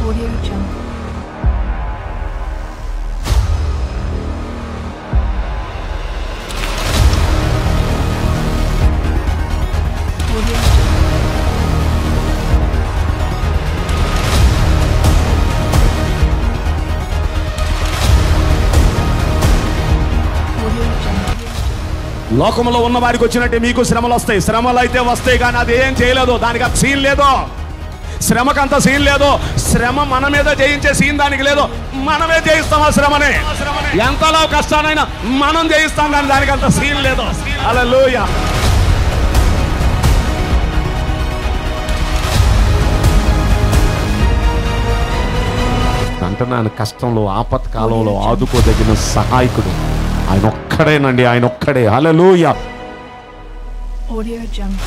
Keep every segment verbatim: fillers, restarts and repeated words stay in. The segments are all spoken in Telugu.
Audio Jungle. Audio Jungle. లోకంలో ఉన్న వారికి వచ్చినట్టే మీకు శ్రమలు వస్తాయి. శ్రమలు అయితే వస్తాయి, కానీ అది ఏం చేయలేదు. దానికి అంత సీన్ లేదు. శ్రమకంత సీన్ లేదు. శ్రమ మన మీద జయించే సీన్ దానికి లేదు. మనమే జయిస్తాం ఆ శ్రమని. ఎంతలో కష్టానైనా మనం జయిస్తాం, కానీ దానికి అంత సీన్ లేదు. హల్లెలూయా. అంటున్నాను, కష్టంలో ఆపత్కాలంలో ఆదుకోదగిన సహాయకుడు ఆయన ఒక్కడేనండి. ఆయన ఒక్కడే. హల్లెలూయా. Audio Jungle.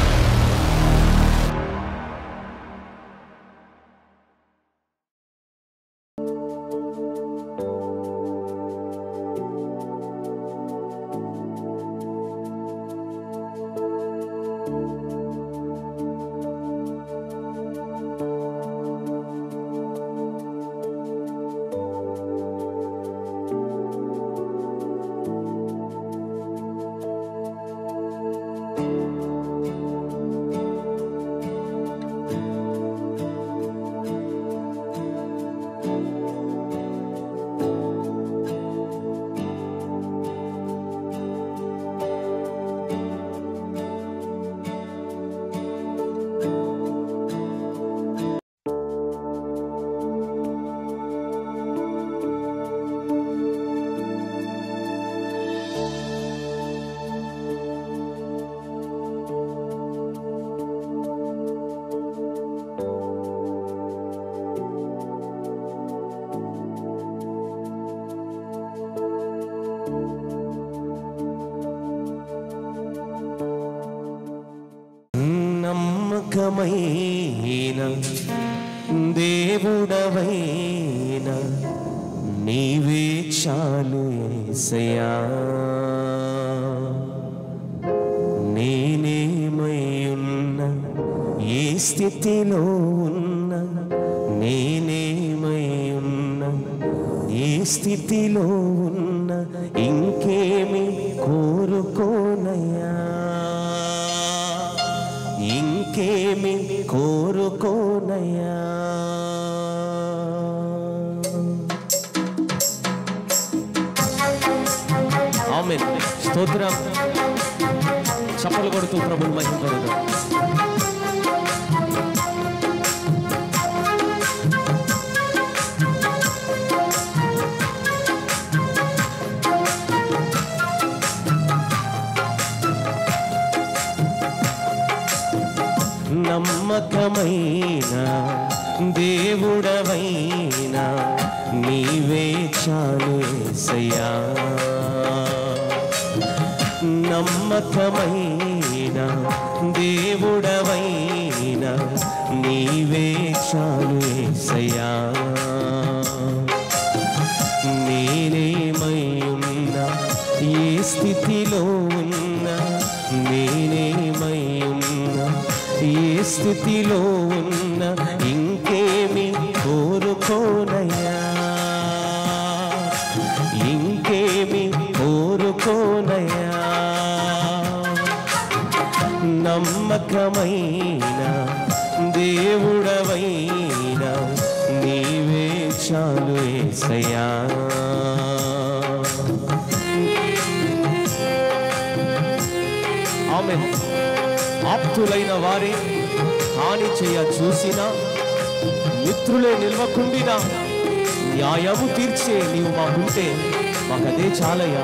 నమ్మకమైన దేవుడవైన నీవే చాలు యేసయ్యా. నేనేమై ఉన్న ఏ స్థితిలో ఉన్న, నేనేమై ఉన్న ఏ స్థితిలో ఉన్న, ఇంకేమి కోరుకోనయ్యా, ఇంకేమి కోరుకోనయ్యా. ఆమేన్. స్తోత్రం. చప్పలు కొడుతూ ప్రభువుని మహిమపడదాం. నమ్మకమైన దేవుడవైన నీవే చాలు యేసయ్యా. నమ్మకమైన దేవుడవైన నీవే చాలు యేసయ్యా. నేనేమై ఉన్నా ఏ స్థితిలో ఉన్నా, నేనేమై ఉన్నా ఏ స్థితిలో ఉన్న, ఇంకేమి కోరుకోనయ్యా, ఇంకేమి కోరుకోనయ్యా. నమ్మకమైన దేవుడవైన నీవే చాలు యేసయ్యా. ఆమేన్. ఆప్తులైన వారి హాని చేయ చూసిన, మిత్రులే నిల్వకుండినా, న్యాయము తీర్చే నీవు మాకుంటే మాకదే చాలయ్యా.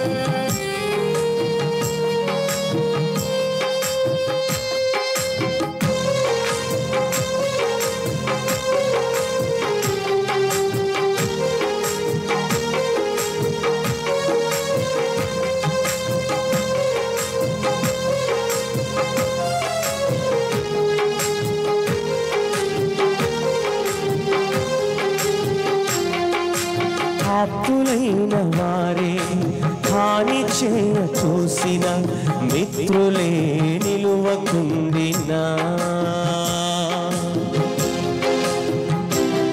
ఆప్తులైన వారే హాని చేయ చూసిన, మిత్రులే నిలువకుండినా,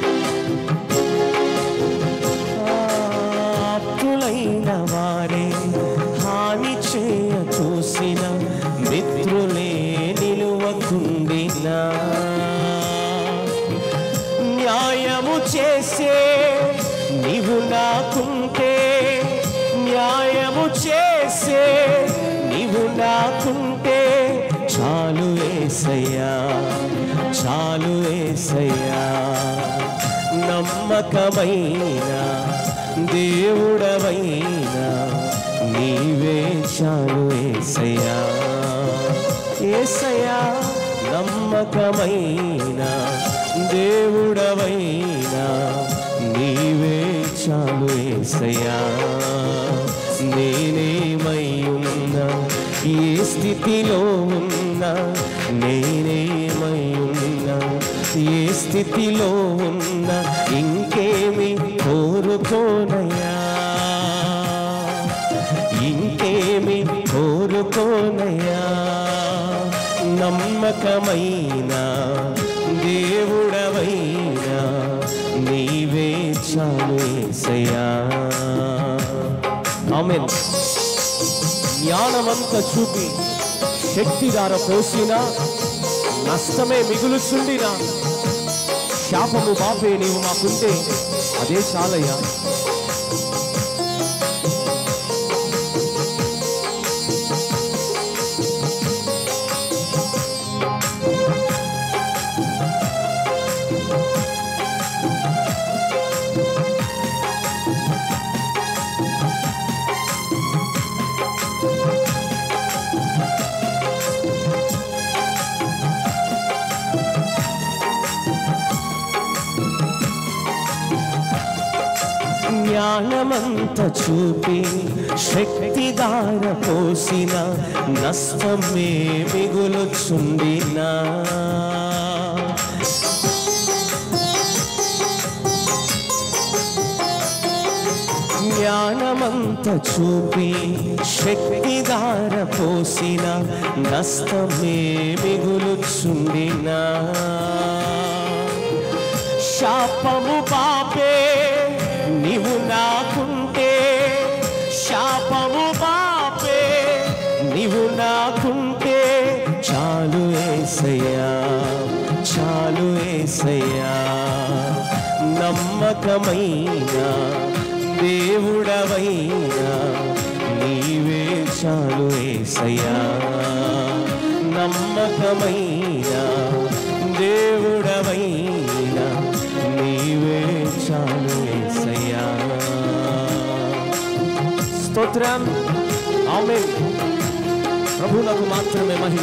చేసే నీవు నాకుంటే, న్యాయము చేసే నీవు నాకుంటే చాలు యేసయ్యా, చాలు యేసయ్యా. నమ్మకమైన దేవుడవైనా నీవే చాలు యేసయ్యా, యేసయ్యా. నమ్మకమైన దేవుడవైనా నీవే చాలు యేసయ్యా. నేనేమై ఉన్నా, ఏ స్థితిలో ఉన్నా, నేనేమై ఉన్నా, ఏ స్థితిలో ఉన్నా, ఇంకేమి కోరుకోనయ్యా, ఇంకేమి కోరుకోనయ్యా. నమ్మకమైన దేవుడవైనా నీవే చాలు యేసయ్యా. ఆమేన్. జ్ఞానమంత చూపి శక్తిదార పోసిన, నష్టమే మిగులుచుండిన, శాపము బాపే నీవు మాకుంటే అదే చాలయ్యా. జ్ఞానమంత చూపి శక్తిదార పోసిన, నష్టమే మిగులుచుండినా, జ్ఞానమంత చూపి శక్తిదార పోసిన, నష్టమే మిగులుచుండినా, శాపము పాపే నీవు నాకుంటే, శాపము పాపే నీవు నాకుంటే చాలు యేసయ్యా, చాలు యేసయ్యా. నమ్మకమైన దేవుడవైనా నీవే చాలు యేసయ్యా. నమ్మకమైన దేవుడవైనా నీవే చాలు యేసయ్యా. స్తోత్రం. ఆమేన్. ప్రభువులకు మాత్రమే మహిమ.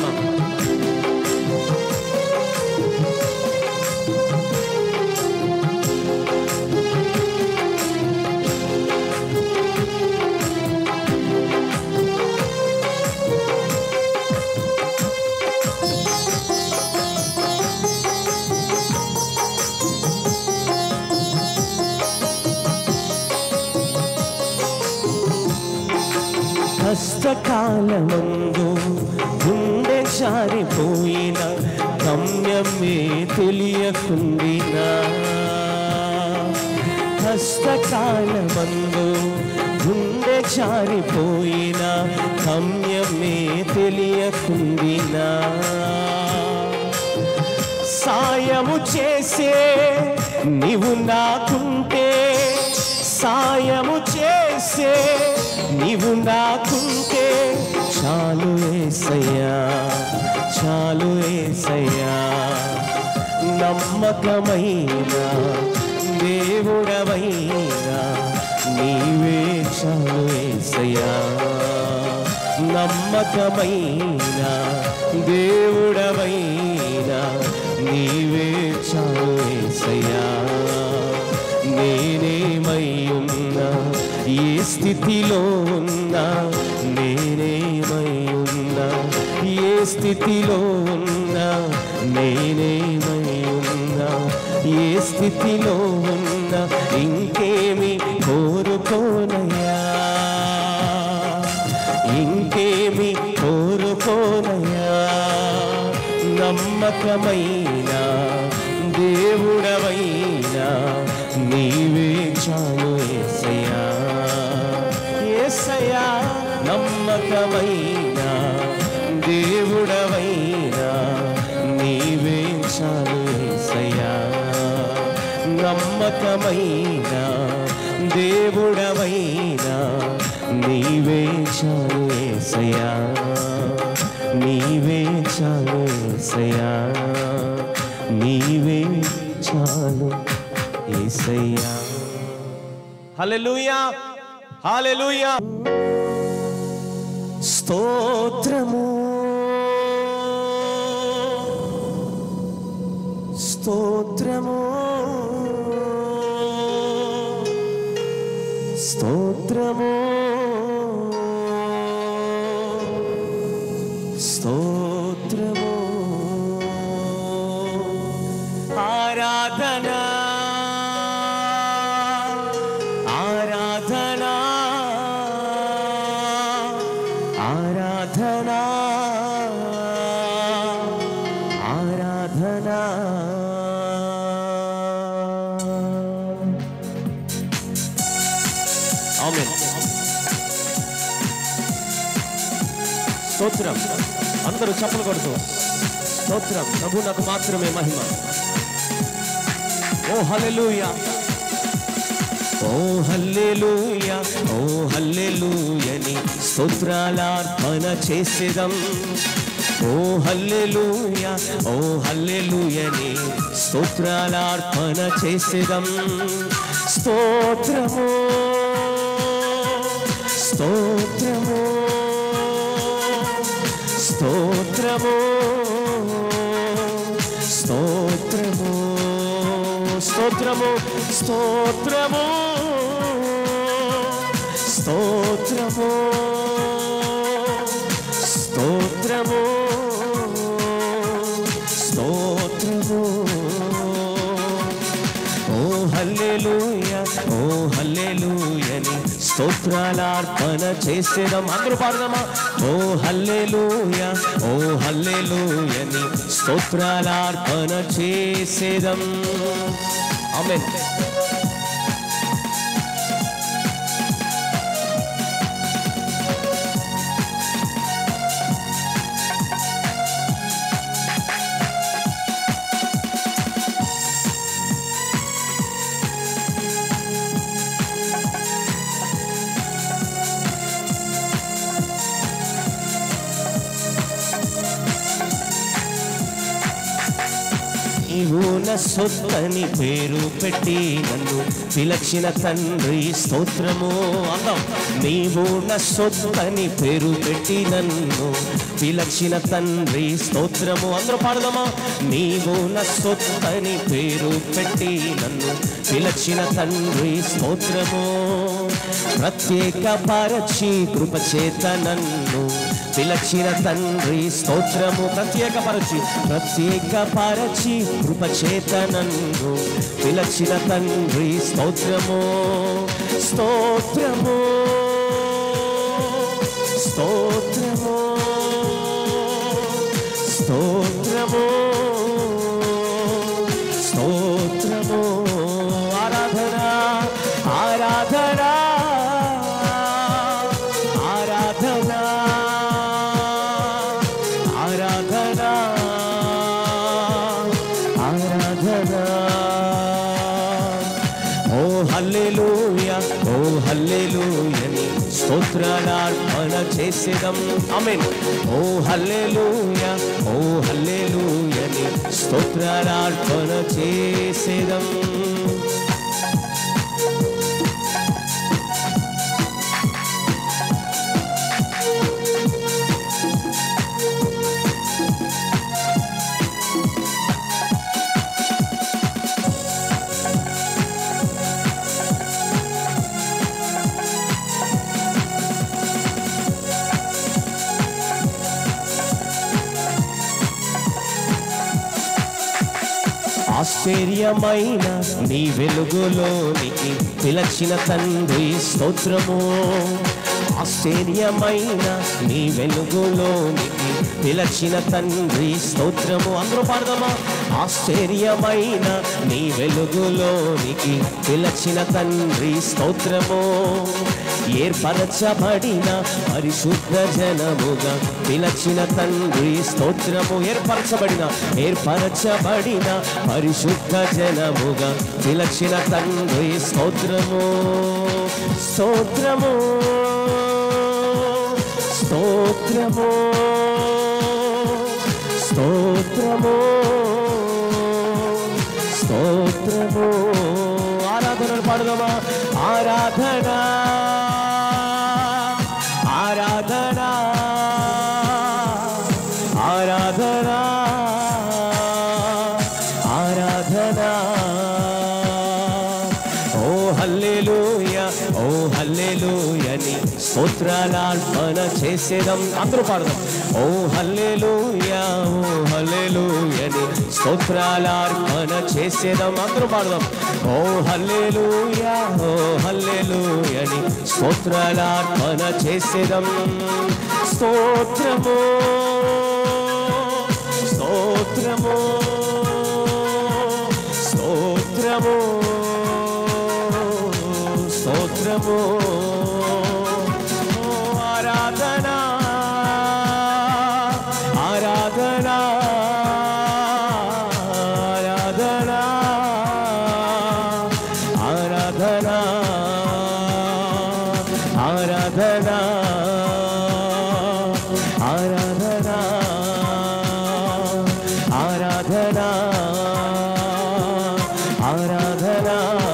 కష్టకాలమందు గుండె జారిపోయిన, గమ్యమే తెలియకుండినా, కష్టకాలమందు గుండె జారిపోయిన, గమ్యమే తెలియకుండినా, సాయము చేసే నీవు నాకుంటే, సాయము చేసే నీవు నాకుంటే చాలు యేసయ్యా, చాలు యేసయ్యా. నమ్మకమైన దేవుడవైనా నీవే చాలు యేసయ్యా. నమ్మకమైన దేవుడవైనా నీవే చాలు యేసయ్యా. నేనేమై ఉన్నా, ఏ స్థితిలో ఉన్నా, నేనేమై ఉన్నా, ఏ స్థితిలో ఉన్నా, నేనేమై ఉన్నా, ఏ స్థితిలో ఉన్నా, ఇంకేమి కోరుకోనయ్యా, ఇంకేమి కోరుకోనయ్యా. నమ్మకమైన దేవుడవైనా నీవే చాలు యేసయ్యా, యేసయ్యా. నమ్మకమైన దేవుడవైనా నీవే చాలు యేసయ్యా, నమ్మకమైన దేవుడవైనా నీవే చాలు యేసయ్యా, నీవే చాలు యేసయ్యా, నీవే చాలు యేసయ్యా. హల్లెలూయా, హల్లెలూయా. స్తోత్రము స్తోత్రము స్తోత్రము స్తోత్రము ఆరాధన ఆరాధన ఆరాధన ఆరాధన. ఆమేన్. స్తోత్రం. అందరూ చప్పలు కొడుతూ స్తోత్రం. ప్రభు నాకు మాత్రమే మహిమ. ఓ హల్లెలూయా, ఓ హల్లెలూయా, ఓ హల్లెలూయని స్తోత్రాలార్పణ చేసేదం. ఓ హల్లెలూయా, ఓ హల్లెలూయని స్తోత్రాలార్పణ చేసేదం. స్తోత్రము స్తోత్రము స్తోత్రము స్తోత్రము స్తోత్రము స్తోత్రము స్తోత్రము స్తోత్రము స్తోత్రము. ఓ హల్లెలూయా, ఓ హల్లెలూయని స్తోత్రాలార్పణ చేసేదం. అందరూ పాడదామా? ఓ హల్లెలూయా, ఓ హల్లెలూయని స్తోత్రాలార్పణ చేసేదం. ఆమేన్. నీవు నా సొత్తని పేరు పెట్టి నన్ను పిలచిన తండ్రి స్తోత్రము. అందం. నీవు నా సొత్తని పేరు పెట్టి నన్ను పిలచిన తండ్రి స్తోత్రము. అందరూ పాడదామా? నీవు నా సొత్తని పేరు పెట్టి నన్ను పిలచిన తండ్రి స్తోత్రము. ప్రత్యేక పరచి కృపచేత నన్ను పిలచిన తండ్రి స్తోత్రము. ప్రత్యేక పరచి ప్రత్యేక పరచి కృపచేత నన్ను పిలచిన తండ్రి స్తోత్రము. స్తోత్రము స్తోత్రము స్తోత్రము స్తోత్రము. ఆరాధన ఆరాధన ఆరాధన ఆరాధన ఆరాధన. ఓ హల్లెలూయా, ఓ హల్లెలూయని స్తోత్రాలార్పణ చేసేదం. ఆమేన్. ఓ హల్లెలూయా, ఓ హల్లెలూయని స్తోత్రాలార్పణ చేసేదం. ఆశ్చర్యమైన నీ వెలుగులోనికి పిలచిన తండ్రి స్తోత్రము. ఆశ్చర్యమైన నీ వెలుగులోనికి పిలచిన తండ్రి స్తోత్రము. అందరూ పాడదామా? ఆశ్చర్యమైన నీ వెలుగులోనికి పిలచిన తండ్రి స్తోత్రము. ఏర్పరచబడిన పరిశుద్ధ జనముగా పిలచిన తండ్రి స్తోత్రము. ఏర్పరచబడిన ఏర్పరచబడిన పరిశుద్ధ జనముగా పిలచిన తండ్రి స్తోత్రము. స్తోత్రము స్తోత్రము స్తోత్రము స్తోత్రము. ఆరాధనలు పాడుదామా? ఆరాధన ఆరాధన ఆరాధన ఆరాధన. ఓ హల్లెలూయా ఓ హల్లెలూయా నీ స్తోత్రాలార్పణ చేసేదం. అందరూ పాడదాం. ఓ హల్లెలూయా ఓ హల్లెలూయా నీ స్తోత్రాలార్పణ చేసేదం. అందరూ పాడదాం. ఓ హల్లెలూయా ఓ హల్లెలూయా నీ స్తోత్రాలార్పణ చేసేదం. స్తోత్రము స్తోత్రము స్తోత్రము స్తోత్రము. ఆరాధన ఆరాధన ఆరాధన ఆరాధన ఆరాధన ఆరాధన ఆరాధన ఆరాధన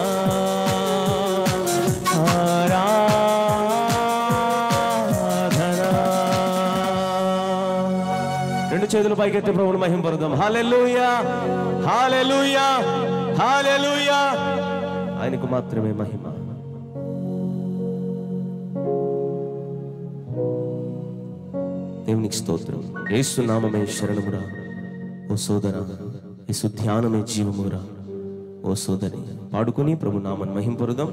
రెండు చేతులు పైకెత్తి ప్రభువుని మహింపరుద్దాం. హల్లెలూయా హల్లెలూయా హల్లెలూయా. ఆయనకు మాత్రమే మహిమ. దేవునికి స్తోత్రం. యేసు నామమే శరణమురా ఓ సోదరా, యేసు ధ్యానమే జీవమురా ఓ సోదరి. పాడుకొని ప్రభు నామను మహింపరుద్దాం.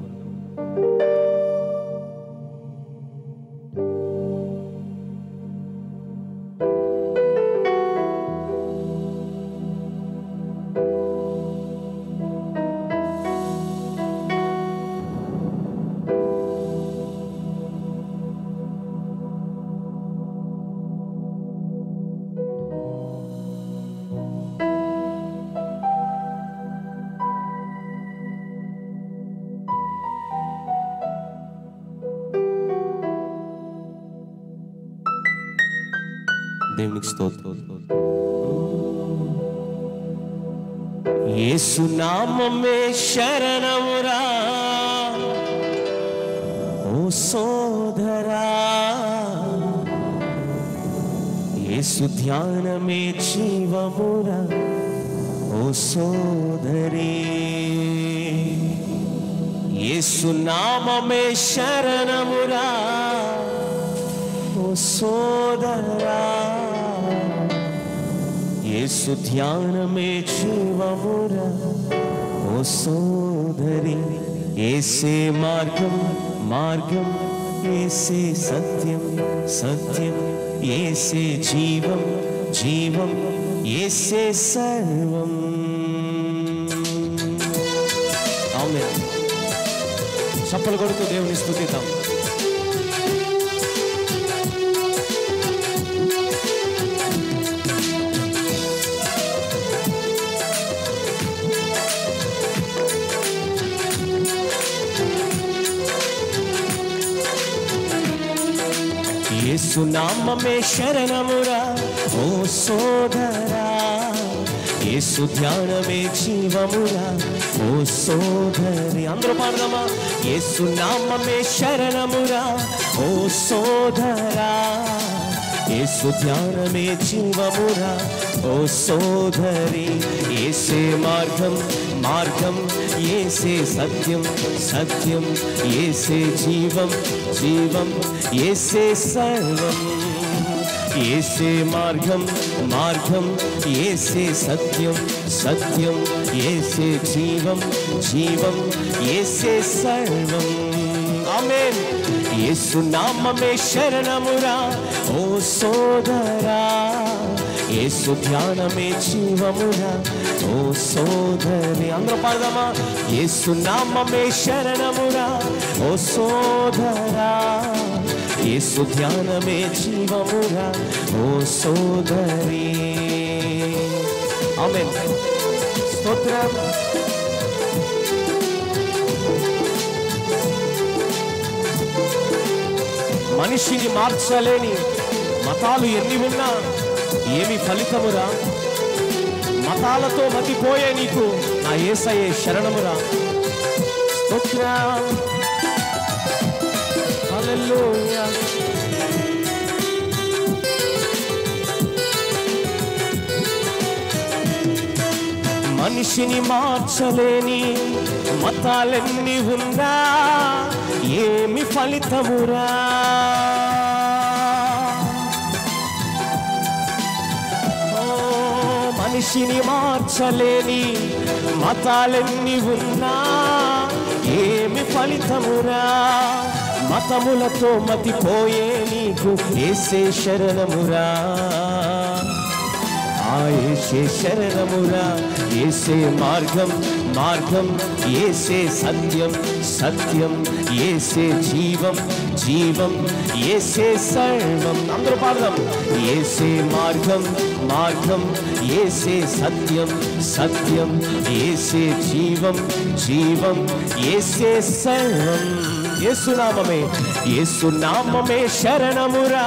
దేవునికి స్తోత్రం. యేసు నామమే శరణమురా ఓ సోదరా, యేసు ధ్యానమే జీవమురా ఓ సోదరి. యేసు నామమే శరణమురా ఓ సోదరా, యేసు ధ్యానమే జీవమురా ఓ సోదరి. యేసే మార్గం మార్గం, యేసే సత్యం సత్యం, యేసే జీవం జీవం, యేసే సర్వం. ఆమేన్. చప్పలు కొడుతూ దేవుని స్తుతిద్దాం. యేసు నామమే శరణమురా ఓ సోదరా, యేసు ధ్యానమే జీవమురా ఓ సోదరి. అందరూ పాడదామా? యేసు నామమే శరణమురా ఓ సోదరా, యేసు ధ్యానమే జీవమురా ఓ సోదరి. యేసే మార్గం మార్గం, యేసే సత్యం సత్యం, యేసే జీవం జీవం, యేసే సర్వం. యేసే మార్గం మార్గం, యేసే సత్యం సత్యం, యేసే జీవం జీవం, యేసే సర్వం. ఆమేన్. యేసు నామమే శరణమురా ఓ సోదరా, యేసు ధ్యానమే జీవమురా ఓ సోదరి. అందరూ పాడదామా? యేసు నామమే శరణమురా ఓ సోదరా, యేసు ధ్యానమే జీవమురా ఓ సోదరి. ఆమేన్. స్తోత్రం. మనిషిని మార్చలేని మతాలు ఎన్ని ఉన్నా ఏమి ఫలితమురా? మతాలతో మతిపోయే నీకు నా యేసయ్యే శరణమురా. స్తోత్రం. హల్లెలూయా. మనిషిని మార్చలేని మతాలెన్ని ఉన్నా ఏమి ఫలితమురా? ఓ మనిషిని మార్చలేని మతాలెన్ని ఉన్నా ఏమి ఫలితమురా? మతములతో మతిపోయే నీకు యేసే శరణమురా, ఆ యేసే శరణమురా. యేసే మార్గం మార్గం, యేసే సత్యం సత్యం, యేసే జీవం జీవం, యేసే సర్వం. అందరూ పాడదాం. యేసే మార్గం మార్గం, యేసే సత్యం సత్యం, యేసే జీవం జీవం, యేసే సర్వం. యేసు నామమే యేసు నామమే శరణమురా.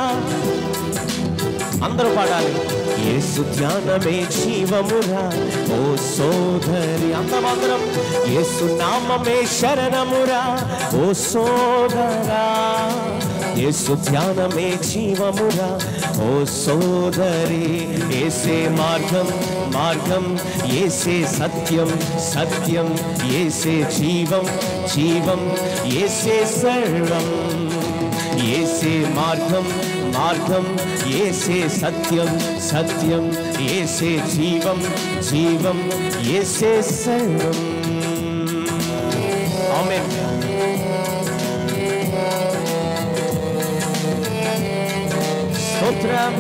అందరూ పాడాలి. యేసు ధ్యానమే జీవమురా ఓ సోదరి. అందరం యేసు నామమే శరణమురా ఓ సోదరా, యేసు ధ్యానమే జీవమురా ఓ సోదరి. యేసే మార్గం మార్గం, యేసే సత్యం సత్యం, యేసే జీవం జీవం, యేసే సర్వం. యేసే మార్గం మార్గం, యేసే సత్యం సత్యం, యేసే జీవం జీవం, యేసే సర్వం. ఆమేన్. స్తోత్రం.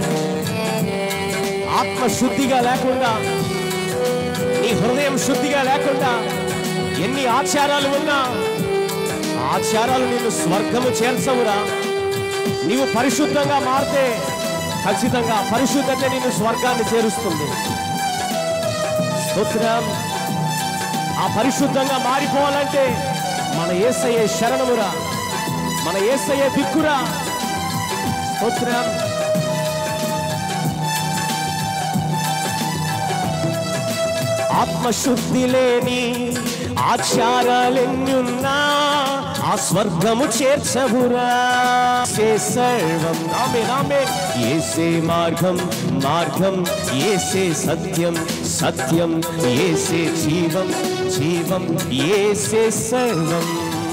ఆత్మ శుద్ధిగా లేకుండా, నీ హృదయం శుద్ధిగా లేకుండా ఎన్ని ఆచారాలు ఉన్నా ఆచారాలు నిన్ను స్వర్గము చేర్చవురా. నీవు పరిశుద్ధంగా మారితే ఖచ్చితంగా పరిశుద్ధత నిన్ను స్వర్గాన్ని చేరుస్తుంది. స్తోత్రం. ఆ పరిశుద్ధంగా మారిపోవాలంటే మన యేసయ్యే శరణమురా, మన యేసయ్యే దిక్కురా. స్తోత్రం. ఆత్మశుద్ధి లేని ఆచారాలెన్నున్నా ఆ స్వర్గము చేర్చవురా. యేసే సర్వం. ఆమేన్ ఆమేన్. యేసే మార్గం మార్గం, యేసే సత్యం సత్యం, యేసే జీవం జీవం, యేసే సర్వం.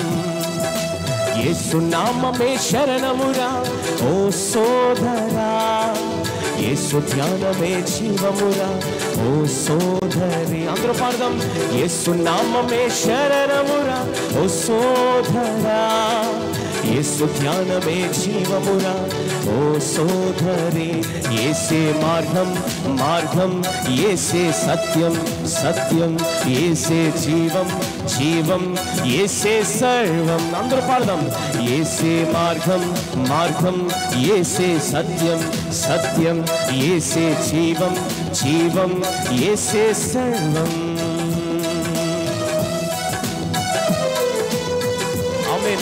యేసు నామమే శరణమురా ఓ సోదరా, యేసు ధ్యానమే జీవమురా ఓ సోదరి. అందరూ పాడదాం. యేసు నామమే శరణమురా ఓ సోదరా, యేసు ధ్యానమే జీవమురా ఓ సోదరి. యేసే మార్గం మార్గం, యేసే సత్యం సత్యం, యేసే జీవం జీవం, యేసే సర్వం. అందరూ పాడదాం. యేసే మార్గం మార్గం, యేసే సత్యం సత్యం, యేసే జీవం జీవం, యేసే సర్వం. ఆమేన్.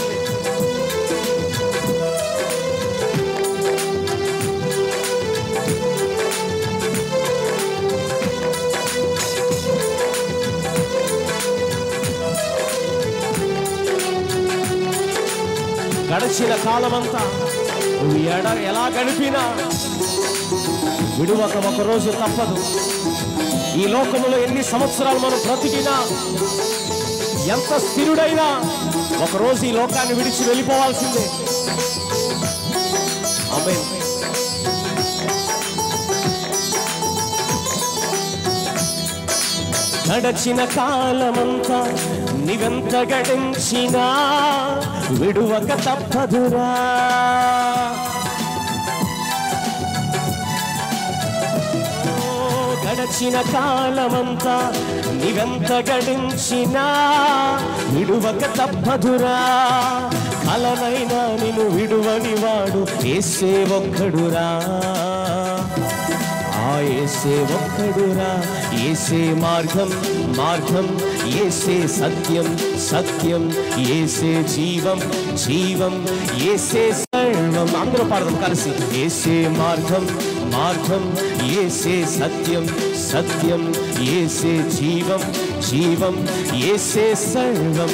గడిచిన కాలమంతా నువ్వు ఎడ ఎలా గడిపినా విడువక ఒకరోజు తప్పదు. ఈ లోకములో ఎన్ని సంవత్సరాలు మనం బ్రతికినా, ఎంత స్థిరుడైనా ఒకరోజు ఈ లోకాన్ని విడిచి వెళ్ళిపోవాల్సిందే. ఆమేన్. గడచిన కాలమంతా నీవెంత గడించినా విడువక తప్పదురా. ఓ గడచిన కాలమంతా నీవెంత గడించినా విడువక తప్పదురా. కలనైనా నిన్ను విడువని వాడు యేసే ఒక్కడురా. ఆ యేసే ఒక్కడురా. యేసే మార్గం మార్గం, యేసే సత్యం సత్యం, యేసే జీవం జీవం, యేసే సర్వం. అందరూ పాడదాం కలిసి. యేసే మార్గం మార్గం, యేసే సత్యం సత్యం, యేసే జీవం జీవం, యేసే సర్వం.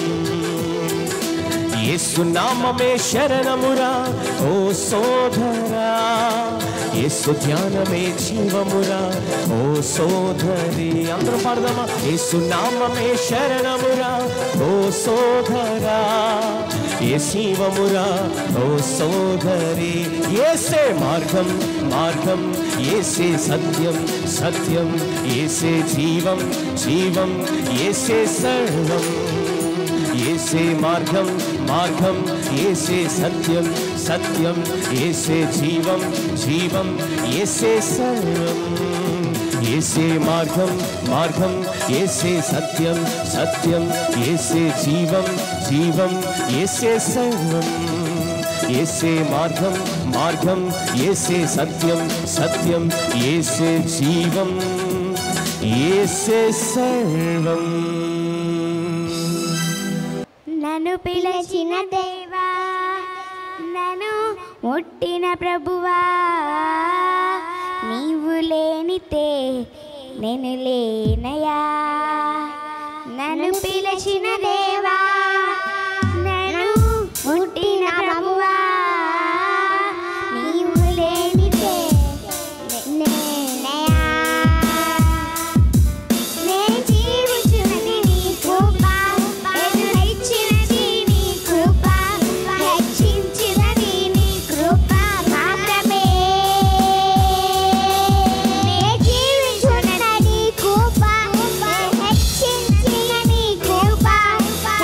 యేసు నామమే శరణమురా ఓ సోదరా. యేసు ధ్యానమే జీవమురా ఓ సోదరి. అందరూ పాడదామా. యేసు నామమే శరణమురా ఓ సోదరా. ఏ శివమురా ఓ సోదరి. యేసే మార్గం మార్గం, యేసే సత్యం సత్యం, యేసే జీవం జీవం, యేసే సర్వం. యేసే మార్గం మార్గం, యేసే సత్యం సత్యం, యేసే జీవం జీవం, యేసే సర్వం. యేసే మార్గం మార్గం, యేసే సత్యం సత్యం, యేసే జీవం జీవం, యేసే సర్వం. యేసే మార్గం మార్గం, యేసే సత్యం సత్యం, యేసే జీవం, యేసే సర్వం. నన్ను పిలిచిన దేవా, నన్ను ముట్టిన ప్రభువా, నీవు లేనితే నేను లేనయా. నన్ను పిలిచిన దేవా, నన్ను ముట్టిన ప్రభువా, నీవు లేనితే నేనయా. నేను జీవించినది నీ కృప, ఎదురిచ్చినది నీ కృప, హెచ్చించినది నీ కృప మాత్రమే. నేను జీవించినది నీ కృప, హెచ్చించిన నీ కృప,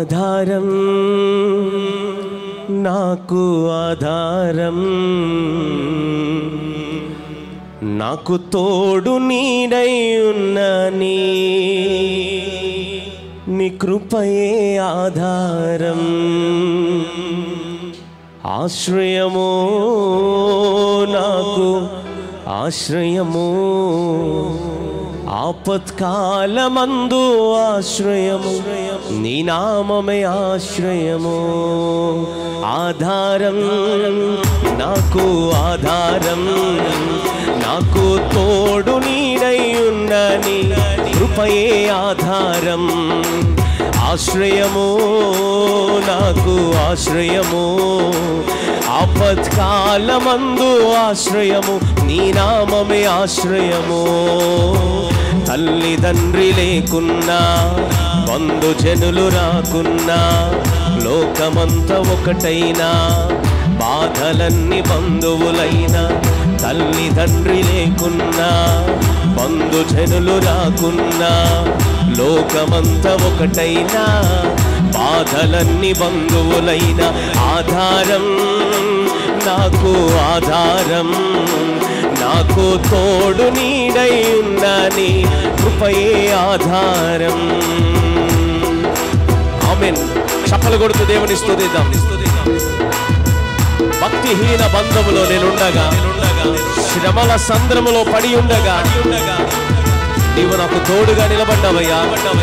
ఆధారం నాకు ఆధారం నాకు తోడు నీడై ఉన్నని నీ కృపయే ఆధారం ఆశ్రయము నాకు ఆశ్రయము ఆపత్కాలమందు ఆశ్రయము నీ నామమే ఆశ్రయము ఆధారం నాకు ఆధారం నాకు తోడు నీడై ఉన్నని కృపయే ఆధారం ఆశ్రయము నాకు ఆశ్రయము ఆపత్కాలమందు ఆశ్రయము నీ నామమే ఆశ్రయము తల్లిదండ్రి లేకున్నా బంధుజనులు రాకున్నా లోకమంతా ఒకటైనా బాధలన్నీ బంధువులైనా తల్లిదండ్రి లేకున్నా బంధుజనులు రాకున్నా లోకమంతా ఒకటైనా బాధలన్నీ బంధువులైన ఆధారం నాకు ఆధారం నాకు తోడు నీడై ఉన్నని కృపయే ఆధారం ఆమేన్ చప్పలు కొడుతూ దేవుని స్తుతిద్దాం భక్తిహీన బంధములో నేనుండగా శ్రమల సంద్రములో పడి ఉండగా నీవు నాకు తోడుగా నిలబడ్డావయ్యా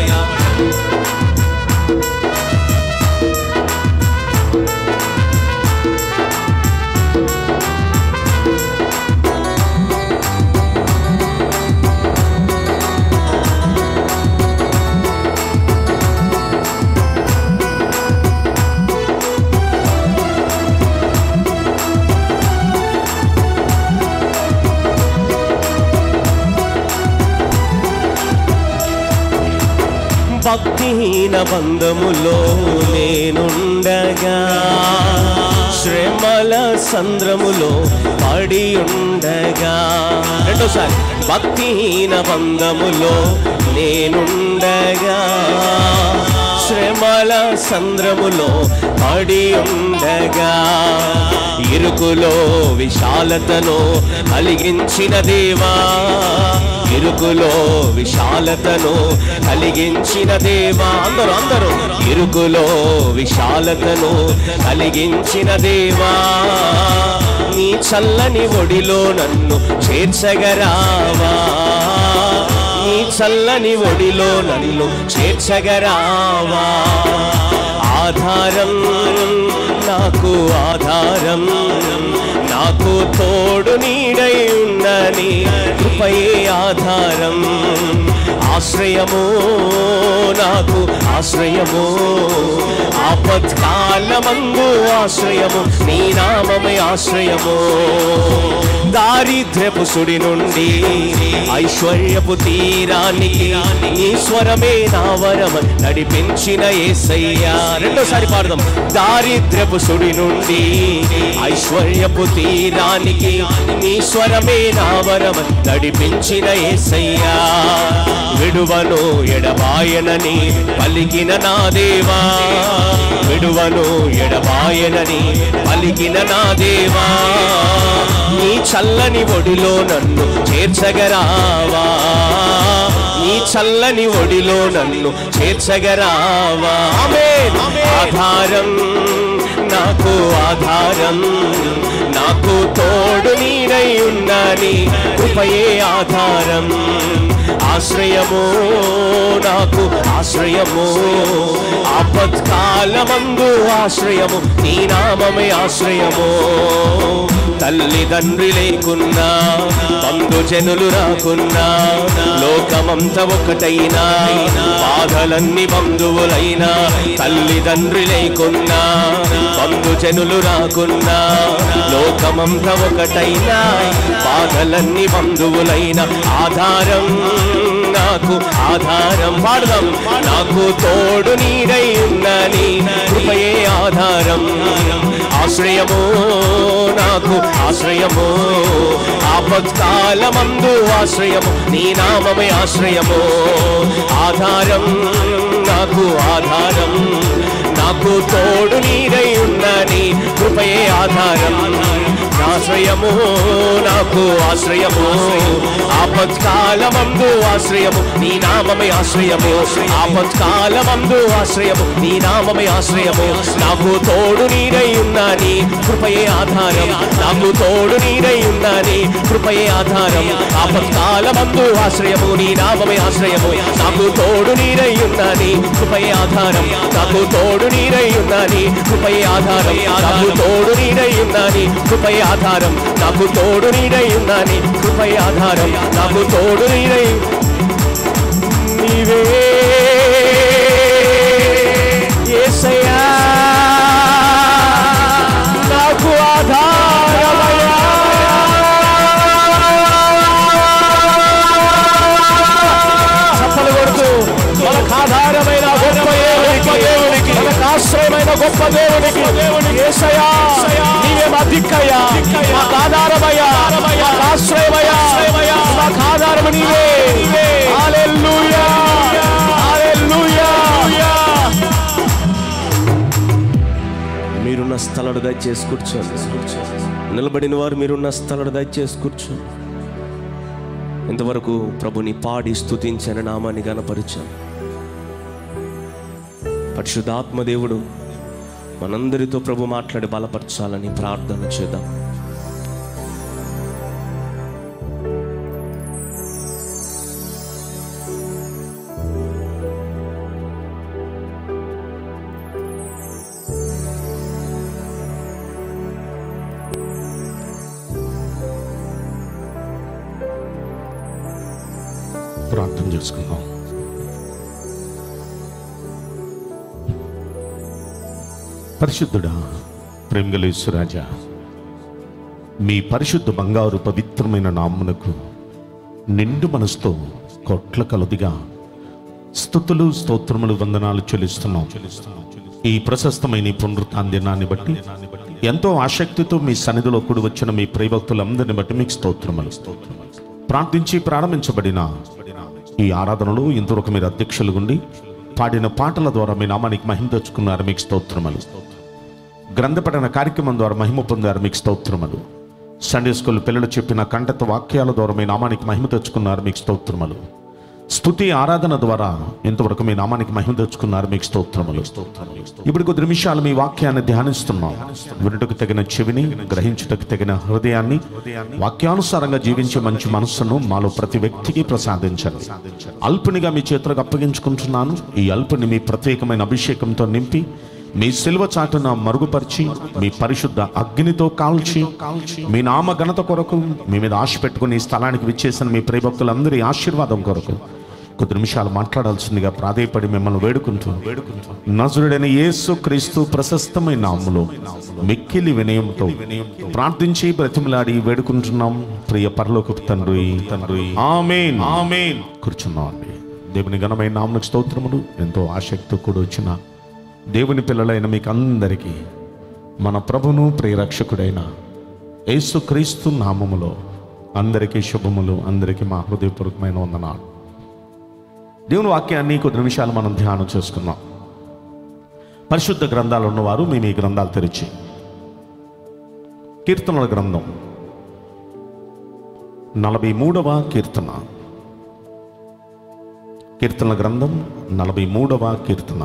భక్తిహీన బంధములో నేనుండగా శ్రమల సంద్రములో పడి ఉండగా రెండోసారి భక్తిహీన బంధములో నేనుండగా శ్రమల సంద్రములో పడి ఉండగా ఇరుకులో విశాలతను కలిగించిన దేవా ఇరుకులో విశాలతను కలిగించిన దేవా అందరూ అందరూ ఇరుకులో విశాలతను కలిగించిన దేవా నీ చల్లని ఒడిలో నన్ను చేర్చగరావా నీ చల్లని ఒడిలో నన్ను చేర్చగరావా ఆధారం నాకు ఆధారం నాకు తోడు నీడై ఉన్నని కృపయే ఆధారం ఆశ్రయము నాకు ఆశ్రయము ఆపత్కాలమందు ఆశ్రయము నీ నామమే ఆశ్రయము దారిద్ర్యపు సుడి నుండి ఐశ్వర్యపు తీరానికి ఈశ్వరమే నా వరమ నడిపించిన యేసయ్యా రెండోసారి పాడదాం దారిద్ర్యపు సుడి నుండి ఐశ్వర్యపు తీరానికి ఈశ్వరమే నా వరమ నడిపించిన యేసయ్యా విడువను ఎడబాయనని పలికిన నా దేవా విడువను ఎడబాయనని పలికిన నా దేవా నీ చల్లని ఒడిలో నన్ను చేర్చగరావా నీ చల్లని ఒడిలో నన్ను చేర్చగరావా ఆమేన్ ఆధారం నాకు ఆధారం నాకు తోడు నీడై ఉన్నని కృపయే ఆధారం ఆశ్రయము నాకు ఆశ్రయము ఆపత్కాలమందు ఆశ్రయము నీ నామమే ఆశ్రయము తల్లిదండ్రి లేకున్నా బంధుజనులు రాకున్నా లోకమంతా ఒకటైనా బాధలన్నీ బంధువులైనా తల్లిదండ్రి లేకున్నా బంధుజనులు రాకున్నా లోకమంతా ఒకటైనా బాధలన్నీ బంధువులైన ఆధారం నాకు ఆధారం పాడదాం నాకు తోడు నీడై ఉన్నని కృపయే ఆధారం ఆశ్రయము నాకు ఆశ్రయము ఆపత్కాలమందు ఆశ్రయము నీ నామమే ఆశ్రయము ఆధారం నాకు ఆధారం, నాకు తోడు నీడై ఉన్న నీ కృపయే ఆధారం. ఆశ్రయము నాకు ఆశ్రయము, ఆపత్కాలమందు ఆశ్రయము నీ నామమే ఆశ్రయము, ఆపత్కాలమందు ఆశ్రయము నీ నామమే ఆశ్రయము. నాకు తోడు నీడై ఉన్న నీ కృపయే ఆధారం, నాకు తోడు నీడై ఉన్న నీ కృపయే ఆధారం. ఆపత్కాలమందు ఆశ్రయము నీ నామమే ఆశ్రయము, నాకు తోడు నీడై ఉన్న నీ కృపయే ఆధారం, నాకు తోడు నీడై ఉన్న నీ కృపయే ఆధారం, నాకు తోడు నీడై ఉన్న నీ కృపయే ఆధారం, నాకు తోడు నీడై ఉన్న నీ కృపయే ఆధారం, నాకు తోడు నీడై నీవే యేసయ్యా నాకు ఆధారమయ్యా. చప్పలు కొడుతూ మనకు ఆధారమైన గొప్ప దేవునికి, మనకు ఆశ్రయమైన గొప్ప దేవునికి యేసయ్యా నీవే మా దిక్కయ్యా, మాకు ఆధారమయ్యా, మాకు ఆశ్రయమయ్యా, మాకు ఆధారము నీవే. హల్లెలూయా హల్లెలూయా. మీరున్న స్థలాలు దయచేసి కూర్చోండి, నిలబడిన వారు మీరున్న స్థలాలు దయచేసి కూర్చోండి. ఇంతవరకు ప్రభుని పాడి స్తుతించిన నామాన్ని గణపరిచాను. పరిశుద్ధాత్మ దేవుడు మనందరితో ప్రభు మాట్లాడి బలపరచాలని ప్రార్థన చేద్దాం. ప్రార్థన చేసుకుందాం. పరిశుద్ధుడా, ప్రేమగల యేసురాజా, మీ పరిశుద్ధ బంగారు పవిత్రమైన నామమునకు నిండు మనసుతో కోట్ల కొలదిగా స్తుతులు స్తోత్రములు వందనాలు చెల్లిస్తున్నాం. ఈ ప్రశస్తమైన పునరుత్థాన దినాన్ని బట్టి ఎంతో ఆసక్తితో మీ సన్నిధిలో కూడి వచ్చిన మీ ప్రియభక్తులందరిని బట్టి మీకు స్తోత్రములు. ప్రార్థించి ప్రారంభించబడిన ఈ ఆరాధనలో ఇంతవరకు మీరు అధ్యక్షులు ఉండి పాడిన పాటల ద్వారా మీ నామానికి మహిమ తెచ్చుకున్నారు, మీకు స్తోత్రములు. గ్రంథపఠన కార్యక్రమం ద్వారా మహిమ పొందారు, మీకు స్తోత్రములు. సండే స్కూల్ పిల్లలు చెప్పిన కంఠత వాక్యాల ద్వారా మీ నామానికి మహిమ తెచ్చుకున్నారు, మీకు స్తోత్రములు. స్తుతి ఆరాధన ద్వారా ఇంతవరకు మీ నామానికి మహిమ తెచ్చుకున్నారు, మీకు స్తోత్రములు. ఇప్పుడు కొద్ది నిమిషాలు మీ వాక్యాన్ని ధ్యానిస్తున్నాం. వినుటకు తగిన చెవిని, గ్రహించుటకు తగిన హృదయాన్ని, వాక్యానుసారంగా జీవించే మంచి మనస్సును మాలో ప్రతి వ్యక్తికి ప్రసాదించండి. అల్పునిగా మీ చేతులకు అప్పగించుకుంటున్నాను. ఈ అల్పుని మీ ప్రత్యేకమైన అభిషేకంతో నింపి మీ సిలువ చాటున మరుగుపరిచి మీ పరిశుద్ధ అగ్నితో కాల్చి మీ నామ ఘనత కొరకు మీ మీద ఆశ పెట్టుకుని ఈ స్థలానికి విచ్చేసిన మీ ప్రియభక్తులందరి ఆశీర్వాదం కొరకు కొద్ది నిమిషాలు మాట్లాడాల్సిందిగా ప్రాధేయపడి మిమ్మల్ని వేడుకుంటూ నజరుడైన యేసు క్రీస్తు ప్రశస్తమైన నామములో మిక్కిలి వినయంతో ప్రార్థించి బ్రతిమలాడి వేడుకుంటున్నాం. ప్రియ పరలోకపు తండ్రి తండ్రి ఆమేన్ ఆమేన్. కూర్చున్నాం అండి. దేవుని ఘనమైన నామమునకు స్తోత్రములు. ఎంతో ఆసక్తితో కూడా వచ్చిన దేవుని పిల్లలైన మీకు అందరికీ మన ప్రభును ప్రియరక్షకుడైన యేసు క్రీస్తు నామములో అందరికీ శుభములు, అందరికీ మా హృదయపూర్వకమైన వందనాలు. దేవుని వాక్యాన్ని కొద్ది నిమిషాలు మనం ధ్యానం చేసుకుందాం. పరిశుద్ధ గ్రంథాలు ఉన్నవారు మేము ఈ గ్రంథాలు తెరిచి కీర్తనల గ్రంథం నలభై మూడవ కీర్తన, కీర్తనల గ్రంథం నలభై మూడవ కీర్తన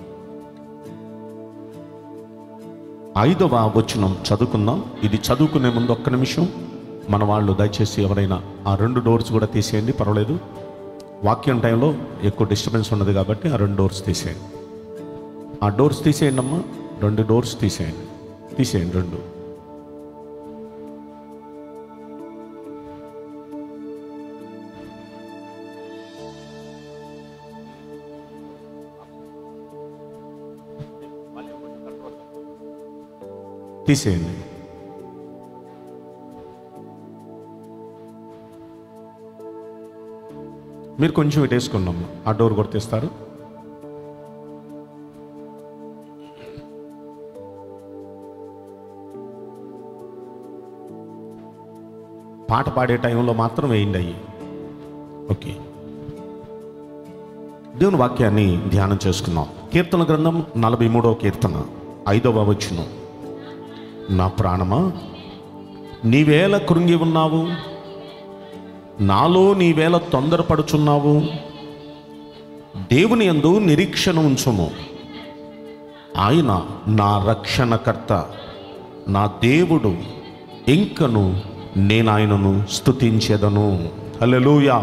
ఐదవ వచనం చదువుకుందాం. ఇది చదువుకునే ముందు ఒక్క నిమిషం మన వాళ్ళు దయచేసి ఎవరైనా ఆ రెండు డోర్స్ కూడా తీసేయండి, పర్వాలేదు. వాక్యం టైంలో ఎక్కువ డిస్టర్బెన్స్ ఉన్నది కాబట్టి ఆ రెండు డోర్స్ తీసేయండి. ఆ డోర్స్ తీసేయండి అమ్మా, రెండు డోర్స్ తీసేయండి, తీసేయండి రెండు. తీసేయండి. మీరు కొంచెం ఇటు వేసుకున్నాము, ఆ డోర్ కొట్టేస్తారు. పాట పాడే టైంలో మాత్రం వేయండి అయ్యి. ఓకే. దేవుని వాక్యాన్ని ధ్యానం చేసుకుందాం. కీర్తన గ్రంథం నలభై మూడవ కీర్తన ఐదవ వచనం. నా ప్రాణమా నీవేళ కృంగి ఉన్నావు, నాలో నీవేళ తొందరపడుచున్నావు. దేవుని యందు నిరీక్షణ ఉంచుము, ఆయన నా రక్షణకర్త, నా దేవుడు, ఇంకను నేను ఆయనను స్తుతించెదను. హల్లెలూయా.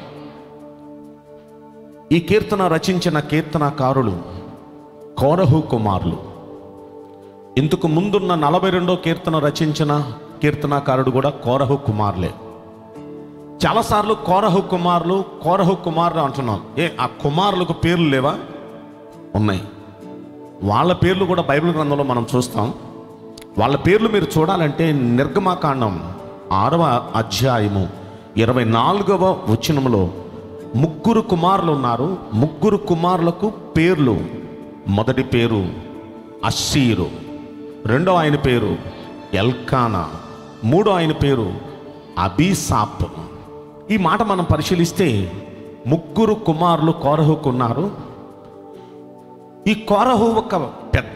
ఈ కీర్తన రచించిన కీర్తనకారులు కోరహు కుమారులు. ఇంతకు ముందున్న నలభై రెండో కీర్తన రచించిన కీర్తనకారుడు కూడా కోరహు కుమారులే. చాలాసార్లు కోరహు కుమారులు కోరహు కుమారులు అంటున్నాం. ఏ ఆ కుమారులకు పేర్లు లేవా? ఉన్నాయి. వాళ్ళ పేర్లు కూడా బైబిల్ గ్రంథంలో మనం చూస్తాం. వాళ్ళ పేర్లు మీరు చూడాలంటే నిర్గమకాండం ఆరవ అధ్యాయము ఇరవై నాలుగవ వచనములో ముగ్గురు కుమారులు ఉన్నారు. ముగ్గురు కుమారులకు పేర్లు. మొదటి పేరు అస్సీరు, రెండో ఆయన పేరు ఎల్కానా, మూడో ఆయన పేరు అబీసాప్. ఈ మాట మనం పరిశీలిస్తే ముగ్గురు కుమారులు కోరహుకు ఉన్నారు. ఈ కోరహు ఒక పెద్ద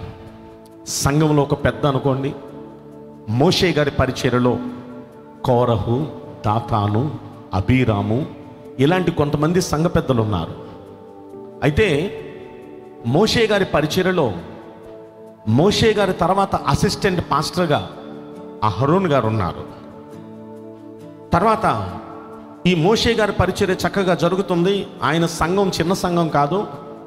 సంఘంలో ఒక పెద్ద అనుకోండి. మోషే గారి పరిచర్యలో కోరహు, దాతాను, అబీరాము ఇలాంటి కొంతమంది సంఘ పెద్దలు ఉన్నారు. అయితే మోషే గారి పరిచర్యలో మోషే గారి తర్వాత అసిస్టెంట్ పాస్టర్గా అహరోన్ గారు ఉన్నారు. తర్వాత ఈ మోషే గారి పరిచర్య చక్కగా జరుగుతుంది. ఆయన సంఘం చిన్న సంఘం కాదు,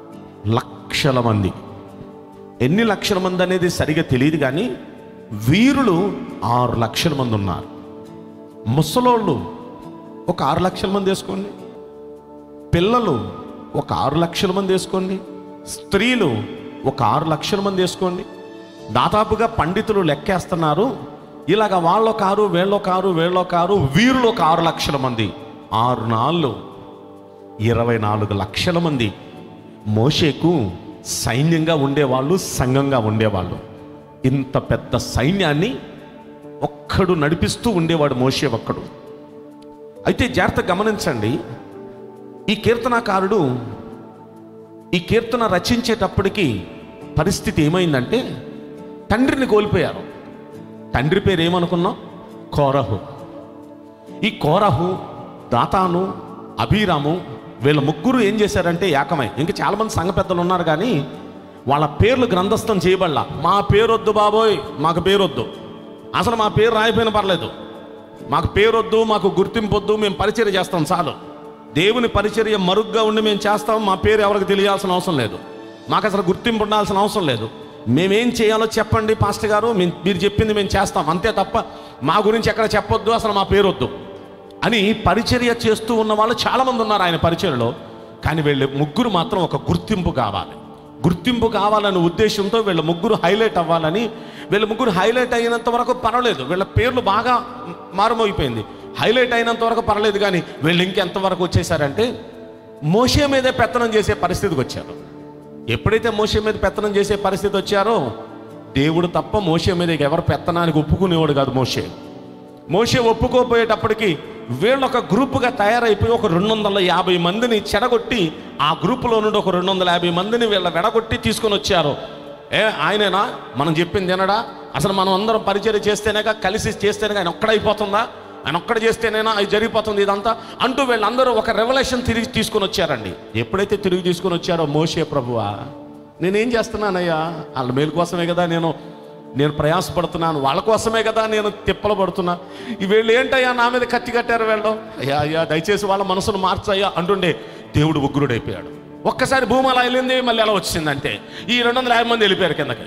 లక్షల మంది. ఎన్ని లక్షల మంది అనేది సరిగా తెలియదు, కానీ వీరులు ఆరు లక్షల మంది ఉన్నారు. ముసలోళ్ళు ఒక ఆరు లక్షల మంది వేసుకోండి, పిల్లలు ఒక ఆరు లక్షల మంది వేసుకోండి, స్త్రీలు ఒక ఆరు లక్షల మంది వేసుకోండి. దాదాపుగా పండితులు లెక్కేస్తున్నారు. ఇలాగ వాళ్ళ కారు వీళ్ళ కారు వీళ్ళ కారు వీరులు ఒక ఆరు లక్షల మంది. ఆరు నాళ్ళు ఇరవై నాలుగు లక్షల మంది మోషేకు సైన్యంగా ఉండేవాళ్ళు, సంఘంగా ఉండేవాళ్ళు. ఇంత పెద్ద సైన్యాన్ని ఒక్కడు నడిపిస్తూ ఉండేవాడు మోషే ఒక్కడు. అయితే జాగ్రత్త గమనించండి, ఈ కీర్తనకారుడు ఈ కీర్తన రచించేటప్పటికి పరిస్థితి ఏమైందంటే తండ్రిని కోల్పోయారు. తండ్రి పేరు ఏమనుకున్నాం? కోరహు. ఈ కోరహు, దాతాను, అబీరాము వీళ్ళ ముగ్గురు ఏం చేశారంటే ఏకమై, ఇంకా చాలామంది సంఘ పెద్దలు ఉన్నారు కానీ వాళ్ళ పేర్లు గ్రంథస్థం చేయబడలా. మా పేరొద్దు బాబోయ్, మాకు పేరొద్దు, అసలు మా పేరు రాయిపోయిన పర్లేదు, మాకు పేరొద్దు, మాకు గుర్తింపు వద్దు, మేము పరిచర్య చేస్తాం చాలు, దేవుని పరిచర్య మరుగ్గా ఉండి మేము చేస్తాం, మా పేరు ఎవరికి తెలియాల్సిన అవసరం లేదు, మాకు అసలు గుర్తింపు ఉండాల్సిన అవసరం లేదు, మేమేం చేయాలో చెప్పండి పాస్టర్ గారు, మీరు చెప్పింది మేము చేస్తాం, అంతే తప్ప మా గురించి ఎక్కడ చెప్పొద్దు, అసలు మా పేరొద్దు అని పరిచర్య చేస్తూ ఉన్న వాళ్ళు చాలామంది ఉన్నారు ఆయన పరిచర్యలో. కానీ వీళ్ళ ముగ్గురు మాత్రం ఒక గుర్తింపు కావాలి, గుర్తింపు కావాలనే ఉద్దేశంతో వీళ్ళ ముగ్గురు హైలైట్ అవ్వాలని, వీళ్ళ ముగ్గురు హైలైట్ అయినంత వరకు పర్వాలేదు, వీళ్ళ పేర్లు బాగా మారుమోగిపోయింది, హైలైట్ అయినంత వరకు పర్వాలేదు. కానీ వీళ్ళు ఇంకెంతవరకు వచ్చేసారంటే మోషే మీదే పెత్తనం చేసే పరిస్థితికి వచ్చారు. ఎప్పుడైతే మోషే మీద పెత్తనం చేసే పరిస్థితి వచ్చారో, దేవుడు తప్ప మోషే మీద ఎవరు పెత్తనానికి ఒప్పుకునేవాడు కాదు. మోషే మోషే ఒప్పుకోపోయేటప్పటికి వీళ్ళు ఒక గ్రూపుగా తయారైపోయి ఒక రెండు వందల యాభై మందిని చెడగొట్టి, ఆ గ్రూపులో నుండి ఒక రెండు వందల యాభై మందిని వీళ్ళ వెడగొట్టి తీసుకొని వచ్చారు. ఏ ఆయనేనా మనం చెప్పింది తినడా? అసలు మనం అందరం పరిచర్య చేస్తేనేగా, కలిసి చేస్తేనేగా ఆయన ఒక్కడైపోతుందా? ఆయన ఒక్కడ చేస్తేనేనా అది జరిగిపోతుంది ఇదంతా అంటూ వీళ్ళందరూ ఒక రెవల్యూషన్ తిరిగి తీసుకొని వచ్చారండి. ఎప్పుడైతే తిరిగి తీసుకొని వచ్చారో మోషే ప్రభువా, నేనేం చేస్తున్నానయ్యా, వాళ్ళ మేలు కోసమే కదా నేను నేను ప్రయాసపడుతున్నాను, వాళ్ళ కోసమే కదా నేను తిప్పలు పడుతున్నా, వీళ్ళు ఏంటయ్యా నా మీద కత్తి కట్టారు వీళ్ళు, అయ్యా అయ్యా దయచేసి వాళ్ళ మనసును మార్చయ్యా అంటుండే దేవుడు ఉగ్రుడైపోయాడు. ఒక్కసారి భూమి అలా వెళ్ళింది, మళ్ళీ ఎలా వచ్చిందంటే ఈ రెండు వందల యాభై మంది వెళ్ళిపోయారు కిందకి.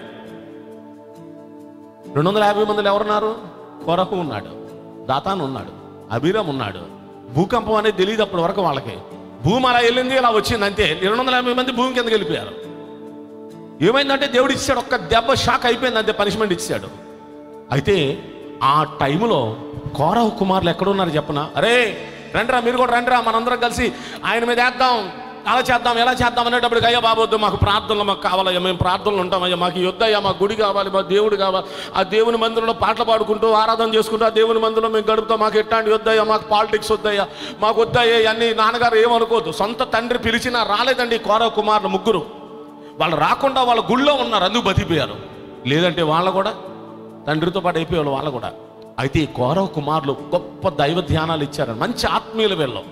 రెండు వందల యాభై మందిలో ఎవరున్నారు? కొరకు ఉన్నాడు, దాతాను ఉన్నాడు, అబీరాం ఉన్నాడు. భూకంపం అనేది తెలియదు అప్పటి వరకు వాళ్ళకి. భూమి అలా వెళ్ళింది, ఇలా వచ్చింది అంతే. రెండు వందల యాభై మంది భూమి కిందకి వెళ్ళిపోయారు. ఏమైందంటే దేవుడు ఇచ్చాడు, ఒక్క దెబ్బ షాక్ అయిపోయింది అంతే, పనిష్మెంట్ ఇచ్చాడు. అయితే ఆ టైంలో కోరహు కుమారులు ఎక్కడున్నారు చెప్పనా? అరే రండిరా, మీరు కూడా రండిరా, మనందరం కలిసి ఆయన మీద వేద్దాం, అలా చేద్దాం ఎలా చేద్దాం అనేటప్పటికి అయ్యా బాబొద్దు, మాకు ప్రార్థనలు మాకు కావాలయ్యా, మేము ప్రార్థనలు ఉంటామయ్యా, మాకు యొద్దయ్యా, మాకు గుడి కావాలి, మా దేవుడు కావాలి, ఆ దేవుని మందిరంలో పాటలు పాడుకుంటూ ఆరాధన చేసుకుంటూ ఆ దేవుని మందిరంలో మేము గడుపుతాం, మాకు ఎట్లాంటి వద్దయ్యా, మాకు పాలిటిక్స్ వద్దయ్యా, మాకు వద్దయ్యా అన్నీ. నాన్నగారు ఏమనుకోవద్దు, సొంత తండ్రి పిలిచినా రాలేదండి కోరవ కుమారులు ముగ్గురు. వాళ్ళు రాకుండా వాళ్ళ గుళ్ళో ఉన్నారు, అందుకు బతికిపోయారు. లేదంటే వాళ్ళు కూడా తండ్రితో పాటు అయిపోయారు వాళ్ళు కూడా. అయితే ఈ కోరవ కుమారులు గొప్ప దైవ ధ్యానాలు ఇచ్చారు, మంచి ఆత్మీయులు వీళ్ళు.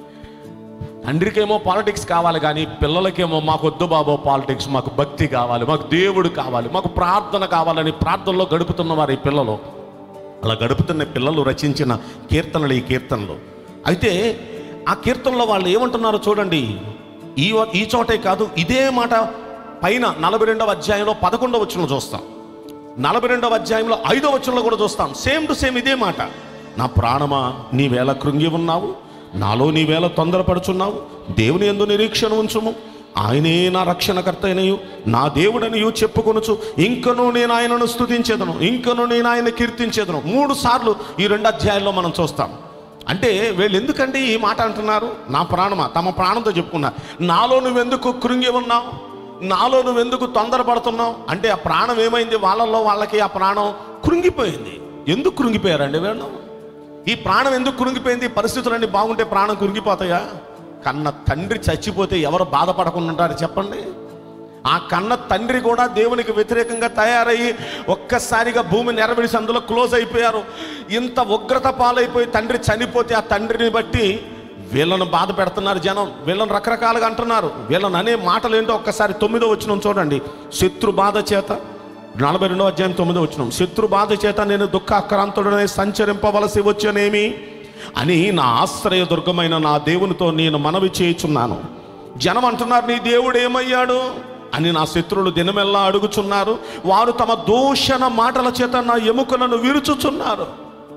తండ్రికేమో పాలిటిక్స్ కావాలి కానీ పిల్లలకేమో మాకు వద్దు బాబో పాలిటిక్స్, మాకు భక్తి కావాలి, మాకు దేవుడు కావాలి, మాకు ప్రార్థన కావాలని ప్రార్థనలో గడుపుతున్న వారు ఈ పిల్లలు. అలా గడుపుతున్న పిల్లలు రచించిన కీర్తనలు ఈ కీర్తనలు. అయితే ఆ కీర్తనలో వాళ్ళు ఏమంటున్నారో చూడండి. ఈ ఈ చోటే కాదు, ఇదే మాట పైన నలభై రెండవ అధ్యాయంలో పదకొండవ వచనంలో చూస్తాం, నలభై రెండవ అధ్యాయంలో ఐదో వచనంలో కూడా చూస్తాం. సేమ్ టు సేమ్ ఇదే మాట. నా ప్రాణమా నీవేళ కృంగి ఉన్నావు, నాలో నీవేళ తొందరపడుచున్నావు, దేవుని యందు నిరీక్షణ ఉంచుము, ఆయనే నా రక్షణకర్త అయినయు నా దేవుడనియు చెప్పుకొనుచు ఇంకను నేను ఆయనను స్తుతించేదను, ఇంకను నేను ఆయన కీర్తించేదను. మూడు సార్లు ఈ రెండు అధ్యాయాల్లో మనం చూస్తాం. అంటే వీళ్ళు ఎందుకండి ఈ మాట అంటున్నారు? నా ప్రాణమా, తమ ప్రాణంతో చెప్పుకున్నారు. నాలో నువ్వెందుకు కృంగి ఉన్నావు, నాలో నువ్వెందుకు తొందరపడుతున్నావు అంటే ఆ ప్రాణం ఏమైంది? వాళ్ళల్లో వాళ్ళకి ఆ ప్రాణం కృంగిపోయింది. ఎందుకు కృంగిపోయారండి వీళ్ళు? ఈ ప్రాణం ఎందుకు కృంగిపోయింది? పరిస్థితులన్నీ బాగుంటే ప్రాణం కృంగిపోతాయా? కన్న తండ్రి చచ్చిపోతే ఎవరు బాధపడకుండా ఉంటారు చెప్పండి? ఆ కన్న తండ్రి కూడా దేవునికి వ్యతిరేకంగా తయారయ్యి ఒక్కసారిగా భూమి నెరవేసి అందులో క్లోజ్ అయిపోయారు. ఇంత ఉగ్రత పాలైపోయి తండ్రి చనిపోతే ఆ తండ్రిని బట్టి వీళ్ళను బాధ పెడుతున్నారు జనం, వీళ్ళని రకరకాలుగా అంటున్నారు. వీళ్ళని అనే మాటలు ఏంటో ఒక్కసారి తొమ్మిదో వచనం చూడండి. శత్రు బాధ చేత, నలభై రెండో అధ్యాయం తొమ్మిదో వచనం, శత్రు బాధ చేత నేను దుఃఖాక్రాంతుడనే సంచరింపవలసి వచ్చనేమి అని నా ఆశ్రయ దుర్గమైన నా దేవునితో నేను మనవి చేయుచున్నాను. జనం అంటున్నారు నీ దేవుడు ఏమయ్యాడు అని నా శత్రువులు దినమెల్లా అడుగుచున్నారు. వారు తమ దూషణ మాటల చేత నా ఎముకలను విరుచుచున్నారు.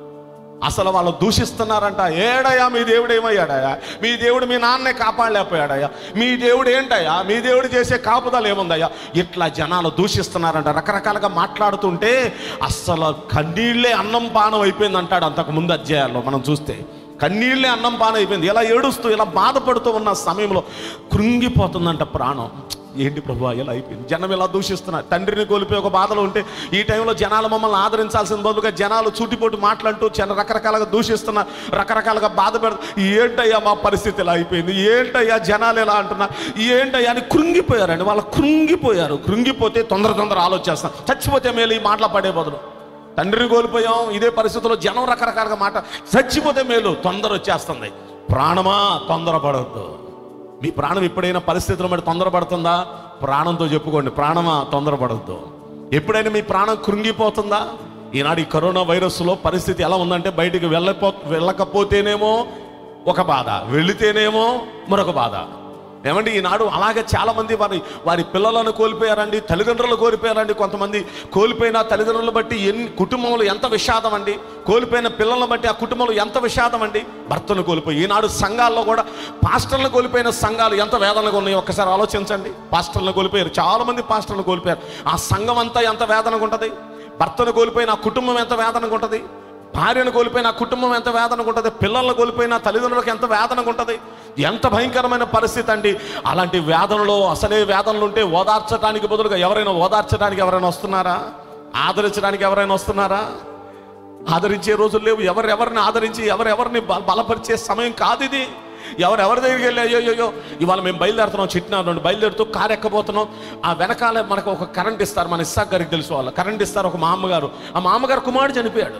అసలు వాళ్ళు దూషిస్తున్నారంట. ఏడయ్యా మీ దేవుడు ఏమయ్యాడయా, మీ దేవుడు మీ నాన్నే కాపాడలేకపోయాడయ్యా, మీ దేవుడు ఏంటయ్యా, మీ దేవుడు చేసే కాపుదలు ఏముందయ్యా, ఇట్లా జనాలు దూషిస్తున్నారంట. రకరకాలుగా మాట్లాడుతుంటే అస్సలు కన్నీళ్లే అన్నం పానం అయిపోయింది అంటాడు అంతకు ముందు అధ్యాయాల్లో మనం చూస్తే. కన్నీళ్లే అన్నం పానం అయిపోయింది. ఇలా ఏడుస్తూ ఇలా బాధపడుతూ ఉన్న సమయంలో కృంగిపోతుందంట ప్రాణం. ఏంటి ప్రభు ఇలా అయిపోయింది, జనం ఇలా దూషిస్తున్నారు. తండ్రిని కోల్పోయి ఒక బాధలో ఉంటే ఈ టైంలో జనాలు మమ్మల్ని ఆదరించాల్సిన బదులుగా జనాలు చూటిపోటు మాట్లాడుతూ చాలా రకరకాలుగా దూషిస్తున్నారు, రకరకాలుగా బాధ పెడుతున్నారు. ఏంటయ్యా మా పరిస్థితి ఇలా అయిపోయింది, ఏంటయ్యా జనాలు ఎలా అంటున్నారు, ఏంటయ్యా అని కృంగిపోయారండి. వాళ్ళు కృంగిపోయారు. కృంగిపోతే తొందర తొందర ఆలోచిస్తాం, చచ్చిపోతే మేలు ఈ మాటలు పడే బదులు. తండ్రిని కోల్పోయాం, ఇదే పరిస్థితుల్లో జనం రకరకాలుగా మాట, చచ్చిపోతే మేలు తొందర వచ్చేస్తుంది. ప్రాణమా తొందరపడవద్దు. మీ ప్రాణం ఎప్పుడైనా పరిస్థితుల బట్టి తొందరపడుతుందా? ప్రాణంతో చెప్పుకోండి, ప్రాణమా తొందరపడవద్దు. ఎప్పుడైనా మీ ప్రాణం కృంగిపోతుందా? ఈనాడు ఈ కరోనా వైరస్లో పరిస్థితి ఎలా ఉందంటే బయటికి వెళ్ళపో వెళ్ళకపోతేనేమో ఒక బాధ, వెళితేనేమో మరొక బాధ. ఏమండి ఈనాడు అలాగే చాలామంది వారి వారి పిల్లలను కోల్పోయారండి, తల్లిదండ్రులు కోల్పోయారండి. కొంతమంది కోల్పోయిన తల్లిదండ్రులను బట్టి ఎన్ని కుటుంబంలో ఎంత విషాదం అండి, కోల్పోయిన పిల్లలను బట్టి ఆ కుటుంబంలో ఎంత విషాదం అండి. భర్తను కోల్పోయి ఈనాడు సంఘాల్లో కూడా పాస్టర్లను కోల్పోయిన సంఘాలు ఎంత వేదనగా ఉన్నాయో ఒక్కసారి ఆలోచించండి. పాస్టర్లను కోల్పోయారు, చాలామంది పాస్టర్లను కోల్పోయారు. ఆ సంఘం అంతా ఎంత వేదనగా ఉంటుంది. భర్తను కోల్పోయిన ఆ కుటుంబం ఎంత వేదనగా ఉంటుంది. భార్యను కోల్పోయిన ఆ కుటుంబం ఎంత వేదనగా ఉంటుంది. పిల్లలను కోల్పోయిన తల్లిదండ్రులకు ఎంత వేదనగా ఉంటుంది. ఎంత భయంకరమైన పరిస్థితి అండి. అలాంటి వేదనలో అసలే వేదనలు ఉంటే ఓదార్చడానికి బదులుగా ఎవరైనా ఓదార్చడానికి ఎవరైనా వస్తున్నారా? ఆదరించడానికి ఎవరైనా వస్తున్నారా? ఆదరించే రోజులు లేవు. ఎవరెవరిని ఆదరించి ఎవరెవరిని బలపరిచే సమయం కాదు ఇది. ఎవరెవరి దగ్గరికి వెళ్ళి అయ్యో అయ్యో ఇవాళ మేము బయలుదేరుతున్నాం, చిట్నా నుండి బయలుదేరుతూ కారు ఎక్కబోతున్నాం. ఆ వెనకాల మనకు ఒక కరెంట్ ఇస్తారు, మన ఇస్సాక్ గారికి తెలుసు వాళ్ళు కరెంట్ ఇస్తారు. ఒక మామగారు, ఆ మామగారు కుమారుడు చనిపోయాడు.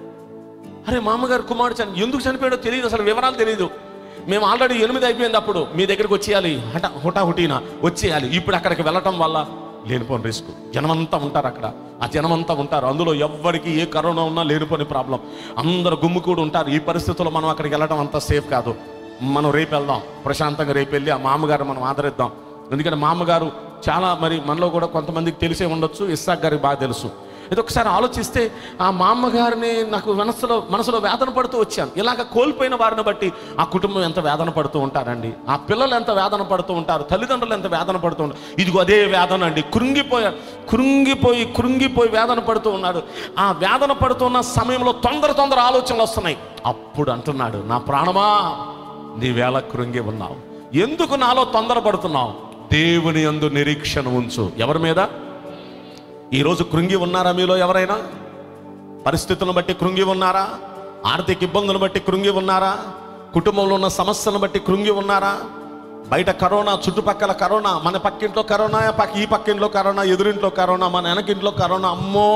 అరే మామగారు కుమారుడు చని ఎందుకు చనిపోయాడో తెలియదు, అసలు వివరాలు తెలియదు. మేము ఆల్రెడీ ఎనిమిది అయిపోయింది, అప్పుడు మీ దగ్గరికి వచ్చేయాలి, హఠ హుటాహుటీనా వచ్చేయాలి. ఇప్పుడు అక్కడికి వెళ్ళటం వల్ల లేనిపోని రిస్క్. జనమంతా ఉంటారు అక్కడ, ఆ జనమంతా ఉంటారు. అందులో ఎవ్వరికి ఏ కరోనా ఉన్నా లేనిపోని ప్రాబ్లం, అందరు గుమ్ముకూడు ఉంటారు. ఈ పరిస్థితుల్లో మనం అక్కడికి వెళ్ళడం అంత సేఫ్ కాదు. మనం రేపు వెళ్దాం, ప్రశాంతంగా రేపు వెళ్ళి ఆ మామగారు మనం ఆదరిద్దాం. ఎందుకంటే మామగారు చాలా మరి మనలో కూడా కొంతమందికి తెలిసే ఉండొచ్చు, ఇస్సాక్ గారికి బాగా తెలుసు. ఇది ఒకసారి ఆలోచిస్తే ఆ మా అమ్మగారిని నాకు మనసులో మనసులో వేదన పడుతూ వచ్చాను. ఇలాగ కోల్పోయిన వారిని బట్టి ఆ కుటుంబం ఎంత వేదన పడుతూ ఉంటారండి, ఆ పిల్లలు ఎంత వేదన పడుతూ ఉంటారు, తల్లిదండ్రులు ఎంత వేదన పడుతూ ఉంటారు. ఇదిగో అదే వేదన అండి. కృంగిపోయారు, కృంగిపోయి కృంగిపోయి వేదన పడుతూ ఉన్నాడు. ఆ వేదన పడుతున్న సమయంలో తొందర తొందర ఆలోచనలు వస్తున్నాయి. అప్పుడు అంటున్నాడు, నా ప్రాణమా నీవేళ కృంగి ఉన్నావు. ఎందుకు నాలో తొందరపడుతున్నావు? దేవుని యందు నిరీక్షణ ఉంచు. ఎవరి మీద? ఈరోజు కృంగి ఉన్నారా మీలో ఎవరైనా? పరిస్థితులను బట్టి కృంగి ఉన్నారా? ఆర్థిక ఇబ్బందులను బట్టి కృంగి ఉన్నారా? కుటుంబంలో ఉన్న సమస్యలను బట్టి కృంగి ఉన్నారా? బయట కరోనా, చుట్టుపక్కల కరోనా, మన పక్కింట్లో కరోనా, పక్క ఈ పక్కింట్లో కరోనా, ఎదురింట్లో కరోనా, మన వెనకింట్లో కరోనా. అమ్మో,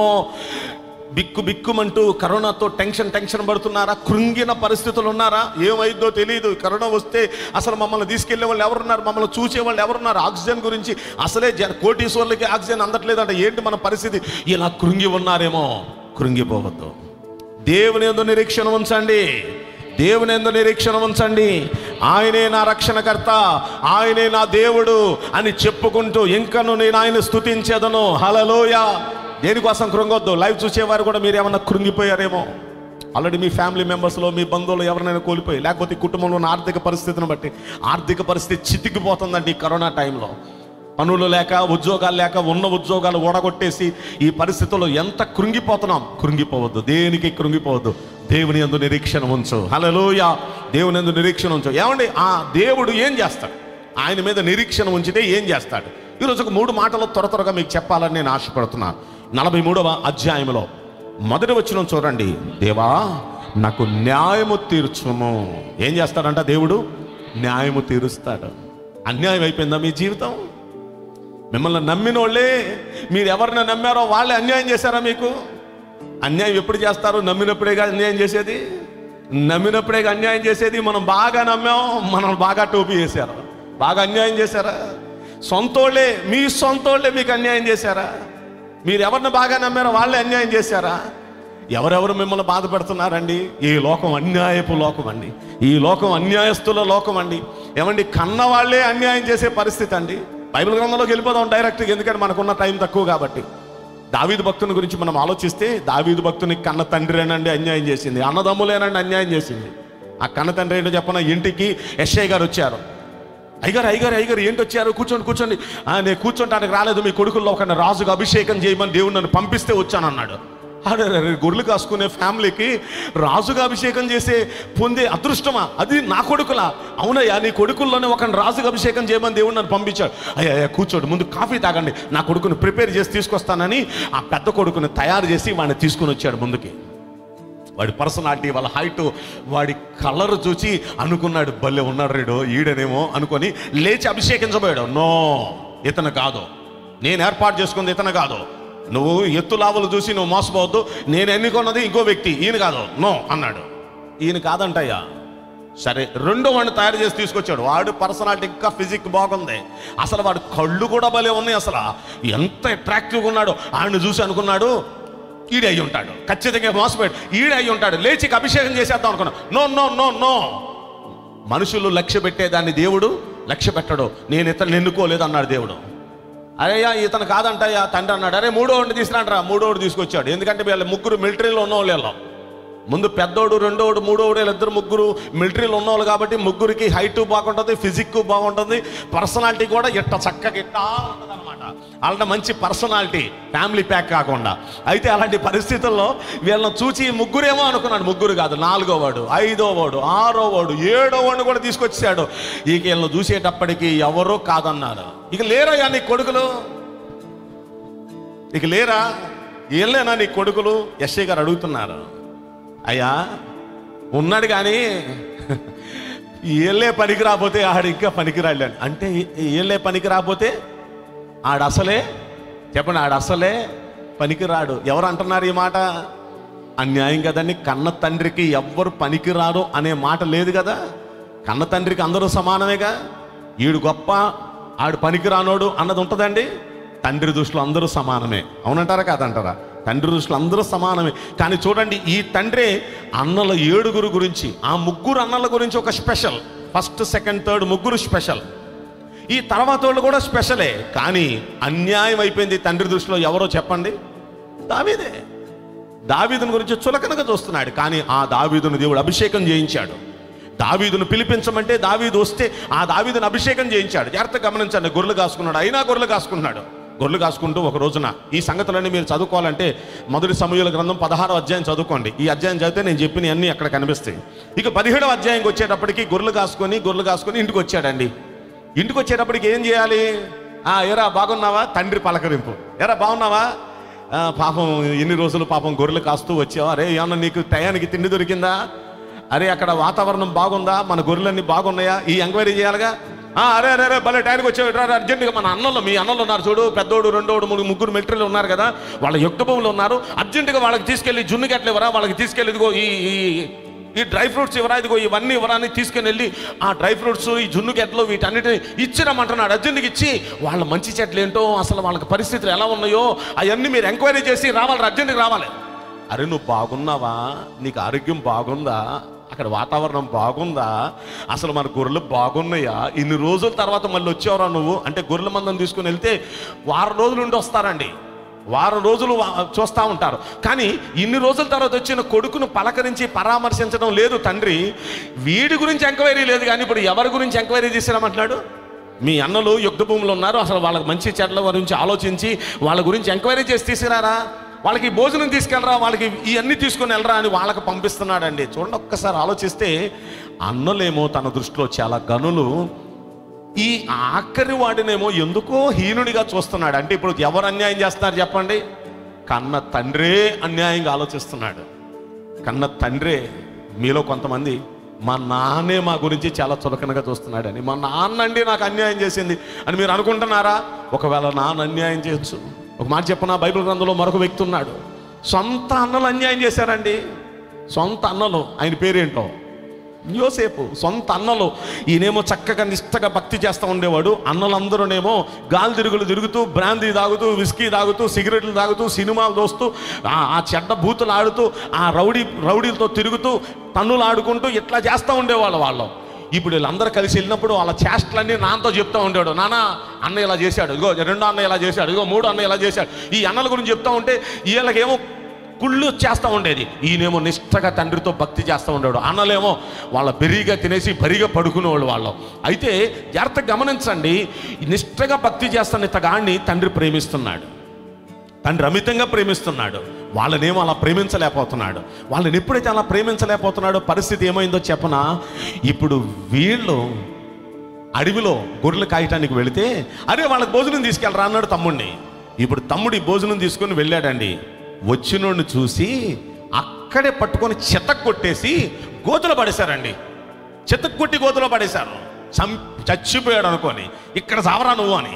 బిక్కు బిక్కుమంటూ కరోనాతో టెన్షన్ టెన్షన్ పడుతున్నారా? కృంగిన పరిస్థితులు ఉన్నారా? ఏమైందో తెలియదు. కరోనా వస్తే అసలు మమ్మల్ని తీసుకెళ్లే వాళ్ళు ఎవరున్నారు? మమ్మల్ని చూసే వాళ్ళు ఎవరున్నారు? ఆక్సిజన్ గురించి అసలే కోటీశ్వర్లకి ఆక్సిజన్ అందట్లేదంటే ఏంటి మన పరిస్థితి? ఇలా కృంగి ఉన్నారేమో. కృంగిపోవద్దు. దేవుని యందు నిరీక్షణ ఉంచండి. దేవుని యందు నిరీక్షణ ఉంచండి. ఆయనే నా రక్షణకర్త, ఆయనే నా దేవుడు అని చెప్పుకుంటూ ఇంకను నేను ఆయన స్తుతించేదను. హల్లెలూయా. దేనికోసం కృంగొద్దు. లైవ్ చూసేవారు కూడా మీరు ఏమన్నా కృంగిపోయారేమో. ఆల్రెడీ మీ ఫ్యామిలీ మెంబర్స్లో మీ బంధువులు ఎవరినైనా కోల్పోయి, లేకపోతే కుటుంబంలో ఉన్న ఆర్థిక పరిస్థితిని బట్టి ఆర్థిక పరిస్థితి చితికిపోతుందండి. ఈ కరోనా టైంలో పనులు లేక, ఉద్యోగాలు లేక, ఉన్న ఉద్యోగాలు ఓడగొట్టేసి ఈ పరిస్థితుల్లో ఎంత కృంగిపోతున్నాం. కృంగిపోవద్దు. దేనికి కృంగిపోవద్దు. దేవుని యందు నిరీక్షణ ఉంచు. హల్లెలూయా. దేవుని యందు నిరీక్షణ ఉంచు. ఏమండి, ఆ దేవుడు ఏం చేస్తాడు? ఆయన మీద నిరీక్షణ ఉంచితే ఏం చేస్తాడు? ఈరోజు ఒక మూడు మాటలు త్వర త్వరగా మీకు చెప్పాలని నేను ఆశపడుతున్నాను. నలభై మూడవ అధ్యాయంలో మొదటి వచనం చూడండి. దేవా, నాకు న్యాయము తీర్చుము. ఏం చేస్తాడంట దేవుడు? న్యాయము తీరుస్తాడు. అన్యాయం అయిపోయిందా మీ జీవితం? మిమ్మల్ని నమ్మిన వాళ్ళే, మీరు ఎవరిని నమ్మారో వాళ్ళే అన్యాయం చేశారా మీకు? అన్యాయం ఎప్పుడు చేస్తారు? నమ్మినప్పుడేగా అన్యాయం చేసేది. నమ్మినప్పుడేగా అన్యాయం చేసేది. మనం బాగా నమ్మాం, మనం బాగా టోపీ చేశారు. బాగా అన్యాయం చేశారా? సొంతోళ్ళే, మీ సొంతోళ్ళే మీకు అన్యాయం చేశారా? మీరు ఎవరిని బాగా నమ్మారో వాళ్ళే అన్యాయం చేశారా? ఎవరెవరు మిమ్మల్ని బాధ పెడుతున్నారండి? ఈ లోకం అన్యాయపు లోకం అండి. ఈ లోకం అన్యాయస్తుల లోకం అండి. ఏమండి, కన్న వాళ్ళే అన్యాయం చేసే పరిస్థితి అండి. బైబిల్ గ్రంథంలోకి వెళ్ళిపోదాం డైరెక్ట్గా, ఎందుకంటే మనకున్న టైం తక్కువ కాబట్టి. దావీదు భక్తుని గురించి మనం ఆలోచిస్తే, దావీదు భక్తుని కన్న తండ్రినండి అన్యాయం చేసింది, అన్నదమ్ములేనండి అన్యాయం చేసింది. ఆ కన్న తండ్రి ఏంటో చెప్పన, ఇంటికి యెషయా గారు వచ్చారు. అయ్యగారు అయ్యగారు అయ్యగారు ఏంటి వచ్చారు? కూర్చోండి కూర్చోండి. నేను కూర్చోటానికి రాలేదు, మీ కొడుకుల్లో ఒక రాజుగా అభిషేకం చేయమని దేవుడు నన్ను పంపిస్తే వచ్చానన్నాడు. అరే గొర్రెలు కాసుకునే ఫ్యామిలీకి రాజుగా అభిషేకం చేసే పొందే అదృష్టమా? అది నా కొడుకులా? అవునయ్యా, నీ కొడుకుల్లోనే ఒక రాజుగా అభిషేకం చేయమని దేవుడు నన్ను పంపించాడు. అయ్యా అయ్యా కూర్చోండి, ముందు కాఫీ తాగండి, నా కొడుకుని ప్రిపేర్ చేసి తీసుకొస్తానని ఆ పెద్ద కొడుకుని తయారు చేసి వాడిని తీసుకుని వచ్చాడు ముందుకి. వాడి పర్సనాలిటీ, వాళ్ళ హైట్, వాడి కలర్ చూసి అనుకున్నాడు, భలే ఉన్నాడు రేడు ఈడనేమో అనుకొని లేచి అభిషేకించబోయాడు. నో, ఇతను కాదు, నేను ఏర్పాటు చేసుకుంది ఇతను కాదు. నువ్వు ఎత్తులావులు చూసి నువ్వు మోసపోవద్దు, నేను ఎన్నుకున్నది ఇంకో వ్యక్తి, ఈయన కాదు, నో అన్నాడు. ఈయన కాదంటయ్యా. సరే, రెండో వాడిని తయారు చేసి తీసుకొచ్చాడు. వాడు పర్సనాలిటీ ఇంకా ఫిజిక్ బాగుంది, అసలు వాడు కళ్ళు కూడా భలే ఉన్నాయి, అసలు ఎంత అట్రాక్టివ్గా ఉన్నాడు. ఆయన చూసి అనుకున్నాడు ఈడే అయి ఉంటాడు, ఖచ్చితంగా మోసపోయాడు, ఈడే అయి ఉంటాడు, లేచి అభిషేకం చేసేద్దాం అనుకున్నాడు. నో నో నో నో మనుషులు లక్ష్య పెట్టేదాన్ని దేవుడు లక్ష్య పెట్టడు. నేను ఇతను ఎన్నుకోలేదు అన్నాడు దేవుడు. అరేయ్యా ఇతను కాదంటయ్యా తండ్రి అన్నాడు. అరే మూడోడిని తీసుకురాంటారా? మూడోడు తీసుకొచ్చాడు. ఎందుకంటే వీళ్ళ ముగ్గురు మిలిటరీలో ఉన్నవాళ్ళు, వీళ్ళ ముందు పెద్దోడు, రెండోడు, మూడోడు, వీళ్ళిద్దరు ముగ్గురు మిలిటరీలో ఉన్నవాళ్ళు కాబట్టి ముగ్గురికి హైట్ బాగుంటుంది, ఫిజిక్ బాగుంటుంది, పర్సనాలిటీ కూడా ఇట్ట చక్కగా ఇట్టా ఉంటుంది అనమాట. అలాంటి మంచి పర్సనాలిటీ, ఫ్యామిలీ ప్యాక్ కాకుండా. అయితే అలాంటి పరిస్థితుల్లో వీళ్ళని చూచి ముగ్గురేమో అనుకున్నాడు. ముగ్గురు కాదు, నాలుగో వాడు, ఐదో వాడు, ఆరో వాడు, ఏడో వాడిని కూడా తీసుకొచ్చాడు. ఇక వీళ్ళని చూసేటప్పటికి ఎవరో కాదన్నారు. ఇక లేరయ్యా నీ కొడుకులు, ఇక లేరా, వీళ్ళేనా నీ కొడుకులు? యెషయా గారు అడుగుతున్నారు. అయ్యా ఉన్నాడు కానీ వీళ్ళే పనికి రాకపోతే ఆడు ఇంకా పనికిరాడు అంటే, వీళ్ళే పనికి రాకపోతే ఆడు అసలే, చెప్పండి, ఆడు అసలే పనికిరాడు. ఎవరు అంటున్నారు ఈ మాట? అన్యాయం కదండి. కన్న తండ్రికి ఎవ్వరు పనికిరారు అనే మాట లేదు కదా. కన్న తండ్రికి అందరూ సమానమేగా. ఈడు గొప్ప, ఆడు పనికిరానోడు అన్నది ఉంటుందండి. తండ్రి దృష్టిలో అందరూ సమానమే. అవునంటారా కాదంటారా? తండ్రి దృష్టిలో అందరూ సమానమే. కానీ చూడండి, ఈ తండ్రి అన్నల ఏడుగురు గురించి, ఆ ముగ్గురు అన్నల గురించి ఒక స్పెషల్. ఫస్ట్, సెకండ్, థర్డ్ ముగ్గురు స్పెషల్. ఈ తర్వాత వాళ్ళు కూడా స్పెషలే. కానీ అన్యాయం అయిపోయింది తండ్రి దృష్టిలో. ఎవరో చెప్పండి? దావీదే. దావీదుని గురించి చులకనగా చూస్తున్నాడు. కానీ ఆ దావీదును దేవుడు అభిషేకం చేయించాడు. దావీదును పిలిపించమంటే దావీదు వస్తే ఆ దావీదును అభిషేకం చేయించాడు. జాగ్రత్తగా గమనించండి. గొర్రెలు కాసుకున్నాడు, అయినా గొర్రెలు కాసుకున్నాడు. గొర్రెలు కాసుకుంటూ ఒక రోజున ఈ సంగతులన్నీ మీరు చదువుకోవాలంటే మొదటి సమూయేలు గ్రంథం పదహారో అధ్యాయం చదువుకోండి. ఈ అధ్యాయం చదివితే నేను చెప్పిన అన్నీ అక్కడ కనిపిస్తాయి. ఇక పదిహేడవ అధ్యాయంకి వచ్చేటప్పటికి గొర్రెలు కాసుకొని గొర్రెలు కాసుకొని ఇంటికి వచ్చాడండి. ఇంటికి వచ్చేటప్పటికి ఏం చేయాలి? ఆ ఎరా బాగున్నావా, తండ్రి పలకరింపు. ఎరా బాగున్నావా, పాపం ఎన్ని రోజులు పాపం గొర్రెలు కాస్తూ వచ్చావా, అరే ఏమన్నా నీకు టయానికి తిండి దొరికిందా, అరే అక్కడ వాతావరణం బాగుందా, మన గొర్రెలన్నీ బాగున్నాయా, ఈ ఎంక్వైరీ చేయాలిగా. అరే అరే అరే భలే టైంకి వచ్చావు, రా అర్జెంటుగా మన అన్నలు, మీ అన్నలు ఉన్నారు చూడు, పెద్దోడు రెండోడు మూడు ముగ్గురు మిలిటరీలు ఉన్నారు కదా, వాళ్ళ యుక్త భూములు ఉన్నారు, అర్జెంటుగా వాళ్ళకి తీసుకెళ్ళి జున్ను గట్ల ఇవ్వరా, వాళ్ళకి తీసుకెళ్ళి ఇదిగో ఈ ఈ డ్రై ఫ్రూట్స్ ఇవ్వరా, ఇదిగో ఇవన్నీ ఇవ్వరా అని తీసుకుని వెళ్ళి ఆ డ్రై ఫ్రూట్స్, ఈ జున్ను గెట్లు వీటన్నిటిని ఇచ్చిరమ్మంటున్నాడు. అర్జెంటుగా ఇచ్చి వాళ్ళ మంచి చెట్లు ఏంటో, అసలు వాళ్ళకి పరిస్థితులు ఎలా ఉన్నాయో అవన్నీ మీరు ఎంక్వైరీ చేసి రావాలి, అర్జెంటుగా రావాలి. అరే నువ్వు బాగున్నావా, నీకు ఆరోగ్యం బాగుందా, అక్కడ వాతావరణం బాగుందా, అసలు మన గొర్రెలు బాగున్నాయా, ఇన్ని రోజుల తర్వాత మళ్ళీ వచ్చేవరా నువ్వు అంటే, గొర్రెల మందం తీసుకుని వెళ్తే వారం రోజులు ఉండి వస్తారండి, వారం రోజులు చూస్తూ ఉంటారు. కానీ ఇన్ని రోజుల తర్వాత వచ్చిన కొడుకును పలకరించి పరామర్శించడం లేదు తండ్రి. వీడి గురించి ఎంక్వైరీ లేదు, కానీ ఇప్పుడు ఎవరి గురించి ఎంక్వైరీ చేసినామంటున్నాడు? మీ అన్నలు యుద్ధ భూములు ఉన్నారు, అసలు వాళ్ళకి మంచి చెడ్ల గురించి ఆలోచించి వాళ్ళ గురించి ఎంక్వైరీ చేసి తీసుకురారా, వాళ్ళకి భోజనం తీసుకెళ్ళరా, వాళ్ళకి ఇవన్నీ తీసుకొని వెళ్ళరా అని వాళ్ళకి పంపిస్తున్నాడండి. చూడండి, ఒక్కసారి ఆలోచిస్తే అన్నలేమో తన దృష్టిలో చాలా గనులు, ఈ ఆఖరి వాడినేమో ఎందుకో హీనుడిగా చూస్తున్నాడు. అంటే ఇప్పుడు ఎవరు అన్యాయం చేస్తున్నారు చెప్పండి? కన్న తండ్రే అన్యాయంగా ఆలోచిస్తున్నాడు. కన్న తండ్రే. మీలో కొంతమంది మా నాన్నే మా గురించి చాలా చులకనగా చూస్తున్నాడని, మా నాన్న అండి నాకు అన్యాయం చేసింది అని మీరు అనుకుంటున్నారా? ఒకవేళ నాన్న అన్యాయం చేయొచ్చు. ఒక మాట చెప్పనా, బైబిల్ గ్రంథంలో మరొక వ్యక్తి ఉన్నాడు, సొంత అన్నలు అన్యాయం చేశారండి. సొంత అన్నలు, ఆయన పేరేంటో యోసేపు. సొంత అన్నలు. ఈయనేమో చక్కగా నిష్టగా భక్తి చేస్తూ ఉండేవాడు, అన్నలందరూనేమో గాలి తిరుగులు తిరుగుతూ, బ్రాందీ తాగుతూ, విస్కీ తాగుతూ, సిగరెట్లు తాగుతూ, సినిమాలు చూస్తూ, ఆ చెడ్డ బూతులు ఆడుతూ, ఆ రౌడీ రౌడీలతో తిరుగుతూ, తన్నులు ఆడుకుంటూ ఇట్లా చేస్తూ ఉండేవాళ్ళు వాళ్ళు. ఇప్పుడు వీళ్ళందరూ కలిసి వెళ్ళినప్పుడు వాళ్ళ చేష్టలన్నీ నాన్నతో చెప్తూ ఉండేవాడు, నాన్న అన్న ఇలా చేశాడు, ఇగో రెండో అన్న ఇలా చేశాడు, ఇగో మూడో అన్న ఇలా చేశాడు. ఈ అన్నల గురించి చెప్తూ ఉంటే వీళ్ళకేమో కుళ్ళు చేస్తూ ఉండేది, ఈయనేమో నిష్టగా తండ్రితో భక్తి చేస్తూ ఉండేవాడు. అన్నలేమో వాళ్ళ బెరిగా తినేసి బరిగా పడుకునేవాళ్ళు వాళ్ళు. అయితే జాగ్రత్తగా గమనించండి, నిష్టగా భక్తి చేస్తున్న ఇతగాడిని తండ్రి ప్రేమిస్తున్నాడు, తండ్రి అమితంగా ప్రేమిస్తున్నాడు. వాళ్ళనేమో అలా ప్రేమించలేకపోతున్నాడు. వాళ్ళని ఎప్పుడైతే అలా ప్రేమించలేకపోతున్నాడో పరిస్థితి ఏమైందో చెప్పనా? ఇప్పుడు వీళ్ళు అడవిలో గొర్రెలు కాయటానికి వెళితే, అరే వాళ్ళకి భోజనం తీసుకెళ్ళరా అన్నాడు తమ్ముడిని. ఇప్పుడు తమ్ముడి భోజనం తీసుకొని వెళ్ళాడండి. వచ్చినోడిని చూసి అక్కడే పట్టుకొని చెత్తకు కొట్టేసి గోతులో పడేశారండి. చెత్తకు కొట్టి గోతులో పడేశారు. చం చచ్చిపోయాడు అనుకొని, ఇక్కడ సావరా నువ్వు అని.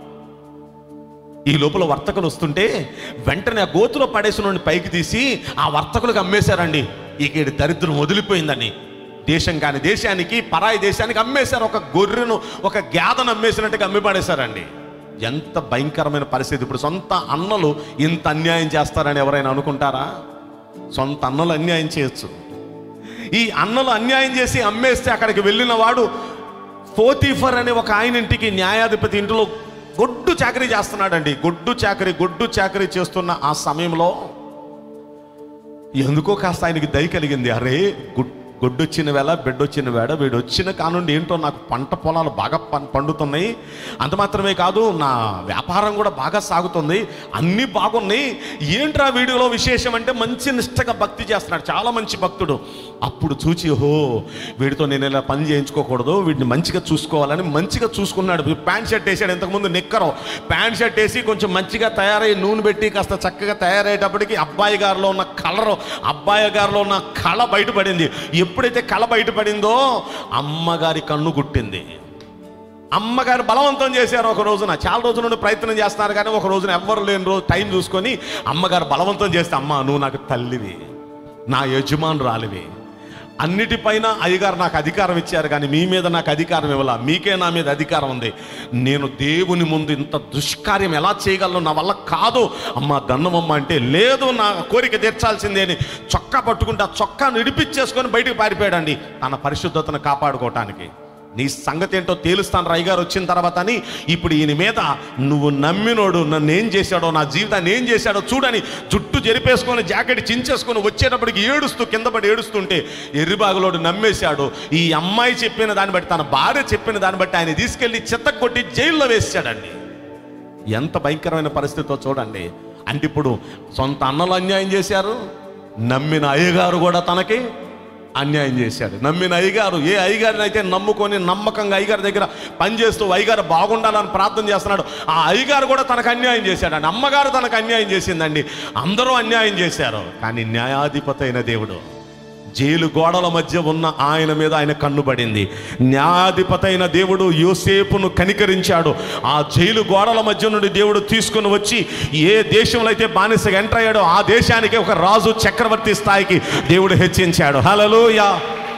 ఈ లోపల వర్తకులు వస్తుంటే వెంటనే ఆ గోతులో పడేసిన పైకి తీసి ఆ వర్తకులకు అమ్మేశారండి. ఇక దరిద్రం వదిలిపోయిందని దేశం కాని దేశానికి, పరాయి దేశానికి అమ్మేశారు. ఒక గొర్రెను, ఒక గేదను అమ్మేసినట్టుగా అమ్మి పడేశారండి. ఎంత భయంకరమైన పరిస్థితి. ఇప్పుడు సొంత అన్నలు ఇంత అన్యాయం చేస్తారని ఎవరైనా అనుకుంటారా? సొంత అన్నలు అన్యాయం చేయొచ్చు. ఈ అన్నలు అన్యాయం చేసి అమ్మేస్తే అక్కడికి వెళ్ళిన వాడు పోతీఫర్ అనే ఒక ఆయన ఇంటికి న్యాయాధిపతి ఇంటిలో గొడ్డు చాకరీ చేస్తున్నాడండి. గొడ్డు చాకరీ గొడ్డు చాకరీ చేస్తున్న ఆ సమయంలో ఎందుకో కాస్త ఆయనకి దయ కలిగింది. అరే గుడ్ గొడ్డొచ్చిన వేళ బిడ్డొచ్చిన వేళ వీడు వచ్చిన కానుండి ఏంటో నాకు పంట పొలాలు బాగా పండుతున్నాయి, అంత మాత్రమే కాదు నా వ్యాపారం కూడా బాగా సాగుతుంది, అన్నీ బాగున్నాయి, ఏంట్రా వీడియోలో విశేషం అంటే మంచి నిష్టగా భక్తి చేస్తున్నాడు, చాలా మంచి భక్తుడు. అప్పుడు చూచి హో వీడితో నేను ఇలా పని చేయించుకోకూడదు, వీడిని మంచిగా చూసుకోవాలని మంచిగా చూసుకున్నాడు. ప్యాంట్ షర్ట్ వేసాడు, ఇంతకుముందు నిక్కరు ప్యాంట్ షర్ట్ వేసి కొంచెం మంచిగా తయారై నూనె పెట్టి కాస్త చక్కగా తయారయ్యేటప్పటికి అబ్బాయి గారిలో ఉన్న కలరు, అబ్బాయి గారిలో ఉన్న కళ బయటపడింది. ఎప్పుడైతే కళ బయటపడిందో అమ్మగారి కన్ను గుట్టింది. అమ్మగారు బలవంతం చేశారు. ఒక రోజున, చాలా రోజుల నుండి ప్రయత్నం చేస్తున్నారు కానీ ఒక రోజున ఎవ్వరు లేని రోజు టైం చూసుకొని అమ్మగారు బలవంతం చేస్తే, అమ్మ నువ్వు నాకు తల్లివి, నా యజమానురాలివి, అన్నిటిపైన అయ్యగారు నాకు అధికారం ఇచ్చారు కానీ మీ మీద నాకు అధికారం ఇవ్వాల, మీకే నా మీద అధికారం ఉంది, నేను దేవుని ముందు ఇంత దుష్కార్యం ఎలా చేయగలను, నా వల్ల కాదు అమ్మ దన్నమమ్మ అంటే, లేదు నా కోరిక తీర్చాల్సిందే అని చొక్కా పట్టుకుంటే ఆ చొక్కా నిడిపించేసుకొని బయటకు పారిపోయాడండి తన పరిశుద్ధతను కాపాడుకోవటానికి. నీ సంగతి ఏంటో తేలుస్తాను రాయ్యగారు వచ్చిన తర్వాత అని. ఇప్పుడు ఈయన మీద నువ్వు నమ్మినోడు నన్ను ఏం చేశాడో, నా జీవితాన్ని ఏం చేశాడో చూడని జుట్టు జరిపేసుకొని జాకెట్ చించేసుకొని వచ్చేటప్పటికి ఏడుస్తూ కింద పడి ఏడుస్తుంటే ఎర్రిబాగులోడు నమ్మేశాడు. ఈ అమ్మాయి చెప్పిన దాన్ని బట్టి, తన భార్య చెప్పిన దాన్ని బట్టి ఆయన తీసుకెళ్లి చెత్త కొట్టి జైల్లో వేసాడండి. ఎంత భయంకరమైన పరిస్థితితో చూడండి. అంటే ఇప్పుడు సొంత అన్నలు అన్యాయం చేశారు, నమ్మిన అయ్యగారు కూడా తనకి అన్యాయం చేశాడు. నమ్మిన అయ్యగారు, ఏ అయ్యగారిని అయితే నమ్ముకొని నమ్మకంగా అయ్యగారి దగ్గర పనిచేస్తూ అయ్యగారు బాగుండాలని ప్రార్థన చేస్తున్నాడు, ఆ అయ్యగారు కూడా తనకు అన్యాయం చేశాడు. అమ్మగారు తనకు అన్యాయం చేసిందండి. అందరూ అన్యాయం చేశారు. కానీ న్యాయాధిపతి అయిన దేవుడు, జైలు గోడల మధ్య ఉన్న ఆయన మీద ఆయన కన్నుబడింది. న్యాయాధిపతి అయిన దేవుడు యోసేపును కనికరించాడు. ఆ జైలు గోడల మధ్య నుండి దేవుడు తీసుకుని వచ్చి ఏ దేశంలో అయితే బానిసగా ఎంటర్ అయ్యాడో ఆ దేశానికి ఒక రాజు చక్రవర్తి స్థాయికి దేవుడు హెచ్చించాడు. హల్లెలూయా.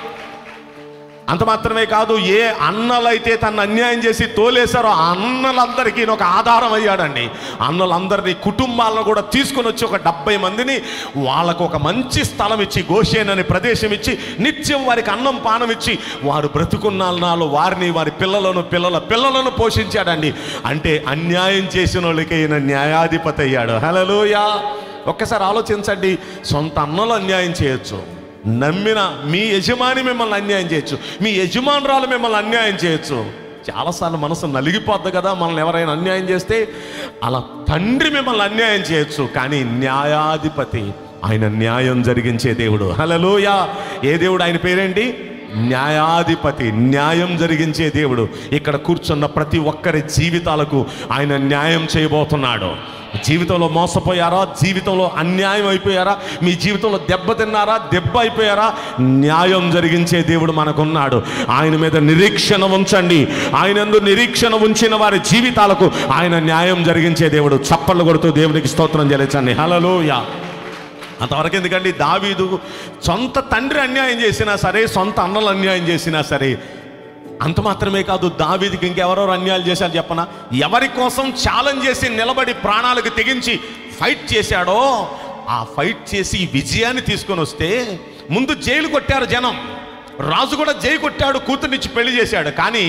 అంత మాత్రమే కాదు, ఏ అన్నలైతే తను అన్యాయం చేసి తోలేశారో ఆ అన్నలందరికీ ఒక ఆధారం అయ్యాడండి. అన్నలందరినీ కుటుంబాలను కూడా తీసుకుని వచ్చి ఒక డెబ్బై మందిని వాళ్ళకు ఒక మంచి స్థలం ఇచ్చి, గోషేన్ అనే ప్రదేశం ఇచ్చి, నిత్యం వారికి అన్నం పానం ఇచ్చి వారు బ్రతుకున్నాళ్ళు వారిని, వారి పిల్లలను, పిల్లల పిల్లలను పోషించాడండి. అంటే అన్యాయం చేసిన వాళ్ళకి ఈయన న్యాయాధిపతి అయ్యాడు. హల్లెలూయా. ఒక్కసారి ఆలోచించండి, సొంత అన్నలు అన్యాయం చేయొచ్చు, నమ్మిన మీ యజమాని మిమ్మల్ని అన్యాయం చేయొచ్చు, మీ యజమానురాలు మిమ్మల్ని అన్యాయం చేయొచ్చు. చాలాసార్లు మనసు నలిగిపోద్ది కదా మనల్ని ఎవరైనా అన్యాయం చేస్తే. అలా తండ్రి మిమ్మల్ని అన్యాయం చేయొచ్చు, కానీ న్యాయాధిపతి ఆయన న్యాయం జరిగించే దేవుడు. హల్లెలూయా. ఏ దేవుడు? ఆయన పేరేంటి? న్యాయాధిపతి, న్యాయం జరిగించే దేవుడు. ఇక్కడ కూర్చున్న ప్రతి ఒక్కరి జీవితాలకు ఆయన న్యాయం చేయబోతున్నాడు. జీవితంలో మోసపోయారా? జీవితంలో అన్యాయం అయిపోయారా? మీ జీవితంలో దెబ్బతిన్నారా? దెబ్బ అయిపోయారా? న్యాయం జరిగించే దేవుడు మనకున్నాడు. ఆయన మీద నిరీక్షణ ఉంచండి. ఆయన యందు నిరీక్షణ ఉంచిన వారి జీవితాలకు ఆయన న్యాయం జరిగించే దేవుడు. చప్పట్లు కొడుతూ దేవునికి స్తోత్రం చెల్లించండి. హల్లెలూయా. అంతవరకు ఎందుకండి, దావీదు సొంత తండ్రి అన్యాయం చేసినా సరే, సొంత అన్నలు అన్యాయం చేసినా సరే, అంత మాత్రమే కాదు, దావీదుకి ఇంకెవరెవరు అన్యాయాలు చేశారు చెప్పనా? ఎవరి కోసం ఛాలెంజ్ చేసి నిలబడి ప్రాణాలకు తెగించి ఫైట్ చేశాడో, ఆ ఫైట్ చేసి విజయాన్ని తీసుకొని వస్తే ముందు జైలు కొట్టారు జనం. రాజు కూడా జైలు కొట్టాడు, కూతుర్నిచ్చి పెళ్లి చేశాడు. కానీ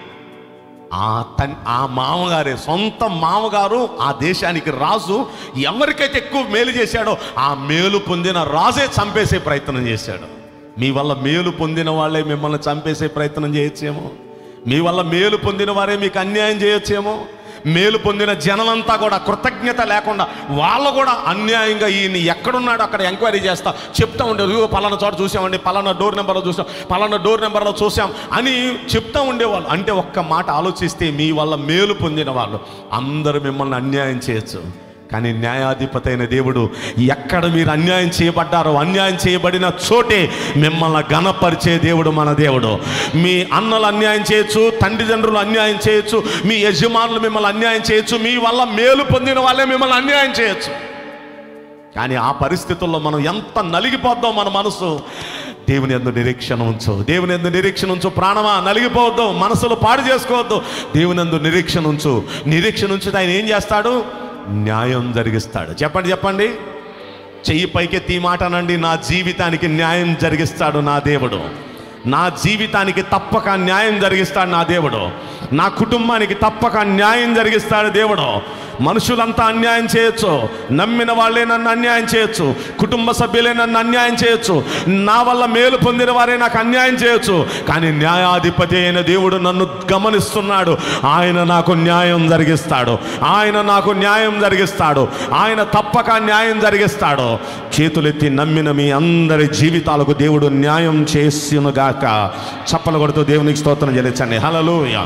ఆ తన్ ఆ మామగారే, సొంత మామగారు ఆ దేశానికి రాజు, ఎవరికైతే ఎక్కువ మేలు చేశాడో ఆ మేలు పొందిన రాజే చంపేసే ప్రయత్నం చేశాడు. మీ వల్ల మేలు పొందిన వాళ్ళే మిమ్మల్ని చంపేసే ప్రయత్నం చేయొచ్చేమో. మీ వల్ల మేలు పొందిన వారే మీకు అన్యాయం చేయొచ్చేమో. మేలు పొందిన జనమంతా కూడా కృతజ్ఞత లేకుండా వాళ్ళు కూడా అన్యాయంగా ఈయన ఎక్కడున్నాడో అక్కడ ఎంక్వైరీ చేస్తా చెప్తా ఉండేది. పలానా చోట చూసామండి, పలానా డోర్ నెంబర్లో చూసాం, పలానా డోర్ నెంబర్లో చూసాం అని చెప్తా ఉండేవాళ్ళు. అంటే ఒక్క మాట ఆలోచిస్తే, మీ వల్ల మేలు పొందిన వాళ్ళు అందరూ మిమ్మల్ని అన్యాయం చేయొచ్చు, కానీ న్యాయాధిపతి అయిన దేవుడు ఎక్కడ మీరు అన్యాయం చేయబడ్డారో అన్యాయం చేయబడిన చోటే మిమ్మల్ని ఘనపరిచే దేవుడు మన దేవుడు. మీ అన్నలు అన్యాయం చేయొచ్చు, తండ్రిదండ్రులు అన్యాయం చేయొచ్చు, మీ యజమానులు మిమ్మల్ని అన్యాయం చేయొచ్చు, మీ వల్ల మేలు పొందిన వాళ్ళే మిమ్మల్ని అన్యాయం చేయొచ్చు. కానీ ఆ పరిస్థితుల్లో మనం ఎంత నలిగిపోద్దాం మన మనసు. దేవుని యందు నిరీక్షణ ఉంచు, దేవుని యందు నిరీక్షణ ఉంచు. ప్రాణమా నలిగిపోవద్దు, మనసులు పాడు చేసుకోవద్దు. దేవుని యందు నిరీక్షణ ఉంచు. నిరీక్షణ ఉంచితే ఆయన ఏం చేస్తాడు? న్యాయం జరిగిస్తాడు. చెప్పండి చెప్పండి, చెయ్యి పైకెత్తి మాట అనండి, నా జీవితానికి న్యాయం జరిగిస్తాడు నా దేవుడు. నా జీవితానికి తప్పక న్యాయం జరిగిస్తాడు నా దేవుడు. నా కుటుంబానికి తప్పక న్యాయం జరిగిస్తాడు దేవుడు. మనుషులంతా అన్యాయం చేయొచ్చు, నమ్మిన వాళ్ళే నన్ను అన్యాయం చేయొచ్చు, కుటుంబ సభ్యులే నన్ను అన్యాయం చేయొచ్చు, నా వల్ల మేలు పొందిన వారే నాకు అన్యాయం చేయొచ్చు, కానీ న్యాయాధిపతి అయిన దేవుడు నన్ను గమనిస్తున్నాడు. ఆయన నాకు న్యాయం జరిగిస్తాడు, ఆయన నాకు న్యాయం జరిగిస్తాడు, ఆయన తప్పక న్యాయం జరిగిస్తాడు. చేతులెత్తి నమ్మిన మీ అందరి జీవితాలకు దేవుడు న్యాయం చేసునుగాక. చప్పలు కొడుతూ దేవునికి స్తోత్రం చెల్లించండి. హల్లెలూయా.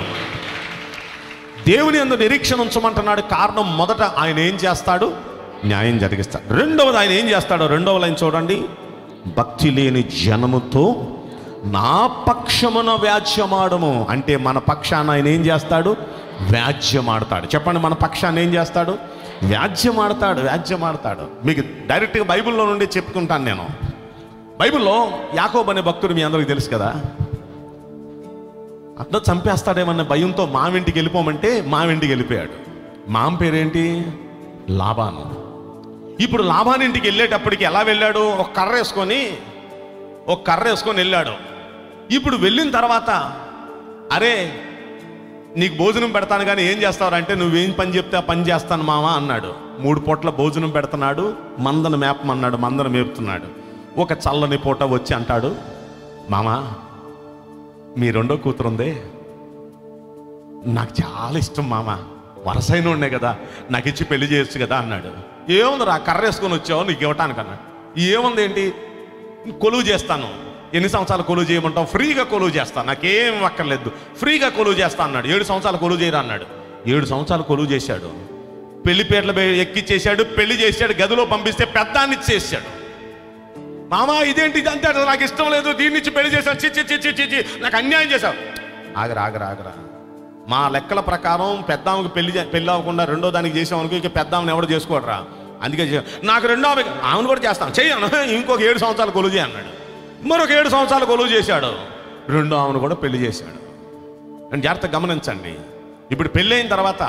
దేవుని యందు నిరీక్షణ ఉంచమంటున్నాడు. కారణం, మొదట ఆయన ఏం చేస్తాడు? న్యాయం జరిగిస్తాడు. రెండవది ఆయన ఏం చేస్తాడో రెండవ లైన్ చూడండి. భక్తి లేని జనముతో నా పక్షమున వ్యాజ్యమాడము. అంటే మన పక్షాన ఆయన ఏం చేస్తాడు? వ్యాజ్యమాడతాడు. చెప్పండి, మన పక్షాన్ని ఏం చేస్తాడు? వ్యాజ్యమాడతాడు. వ్యాజ్యమాడతాడు. మీకు డైరెక్ట్గా బైబిల్లో నుండి చెప్పుకుంటాను నేను. బైబిల్లో యాకోబు అనే భక్తుడు మీ అందరికీ తెలుసు కదా. అట్లా చంపేస్తాడేమన్న భయంతో మావింటికి వెళ్ళిపోమంటే మావింటికి వెళ్ళిపోయాడు. మామ పేరేంటి? లాబాను. ఇప్పుడు లాబాను ఇంటికి వెళ్ళేటప్పటికి ఎలా వెళ్ళాడు? ఒక కర్ర వేసుకొని ఒక కర్ర వేసుకొని వెళ్ళాడు. ఇప్పుడు వెళ్ళిన తర్వాత, అరే నీకు భోజనం పెడతాను కానీ ఏం చేస్తావు అంటే, నువ్వేం పని చెప్తే ఆ పని చేస్తాను మామ అన్నాడు. మూడు పూట్ల భోజనం పెడుతున్నాడు, మందను మేపమన్నాడు, మందను మేపుతున్నాడు. ఒక చల్లని పూట వచ్చి అంటాడు, మామ మీ రెండో కూతురుందే, నాకు చాలా ఇష్టం మామ, వరసైన ఉండే కదా, నాకు ఇచ్చి పెళ్లి చేయొచ్చు కదా అన్నాడు. ఏముంది రా, కర్ర వేసుకొని వచ్చావు నీకు ఇవ్వటానికి అన్నాడు. ఏముంది ఏంటి, కొలువు చేస్తాను, ఎన్ని సంవత్సరాలు కొలువు చేయమంటావు? ఫ్రీగా కొలువు చేస్తాను, నాకేం అక్కర్లేదు, ఫ్రీగా కొలువు చేస్తా అన్నాడు. ఏడు సంవత్సరాలు కొలువు చేయరా అన్నాడు. ఏడు సంవత్సరాలు కొలువు చేశాడు. పెళ్లి పేర్ల ఎక్కిచ్చేశాడు, పెళ్లి చేశాడు, గదిలో పంపిస్తే పెద్దాన్ని చేశాడు. మామా ఇదేంటి ఇది అంతే, నాకు ఇష్టం లేదు, దీని నుంచి పెళ్లి చేశాను, చిచ్చి చిచ్చి చిచ్చి నాకు అన్యాయం చేశావు. ఆగరా ఆగరా ఆగరా మా లెక్కల ప్రకారం పెద్దామకి పెళ్లి పెళ్ళి అవ్వకుండా రెండో దానికి చేసామనుకో ఇక పెద్దామని ఎవడు చేసుకోడరా, అందుకే నాకు రెండో ఆమెను కూడా చేస్తాను చెయ్యను, ఇంకొక ఏడు సంవత్సరాలు కొలువు చేయి అన్నాడు. మరొక ఏడు సంవత్సరాలు కొలువు చేశాడు, రెండో ఆమెను కూడా పెళ్లి చేశాడు. అని జాగ్రత్తగా గమనించండి. ఇప్పుడు పెళ్ళి అయిన తర్వాత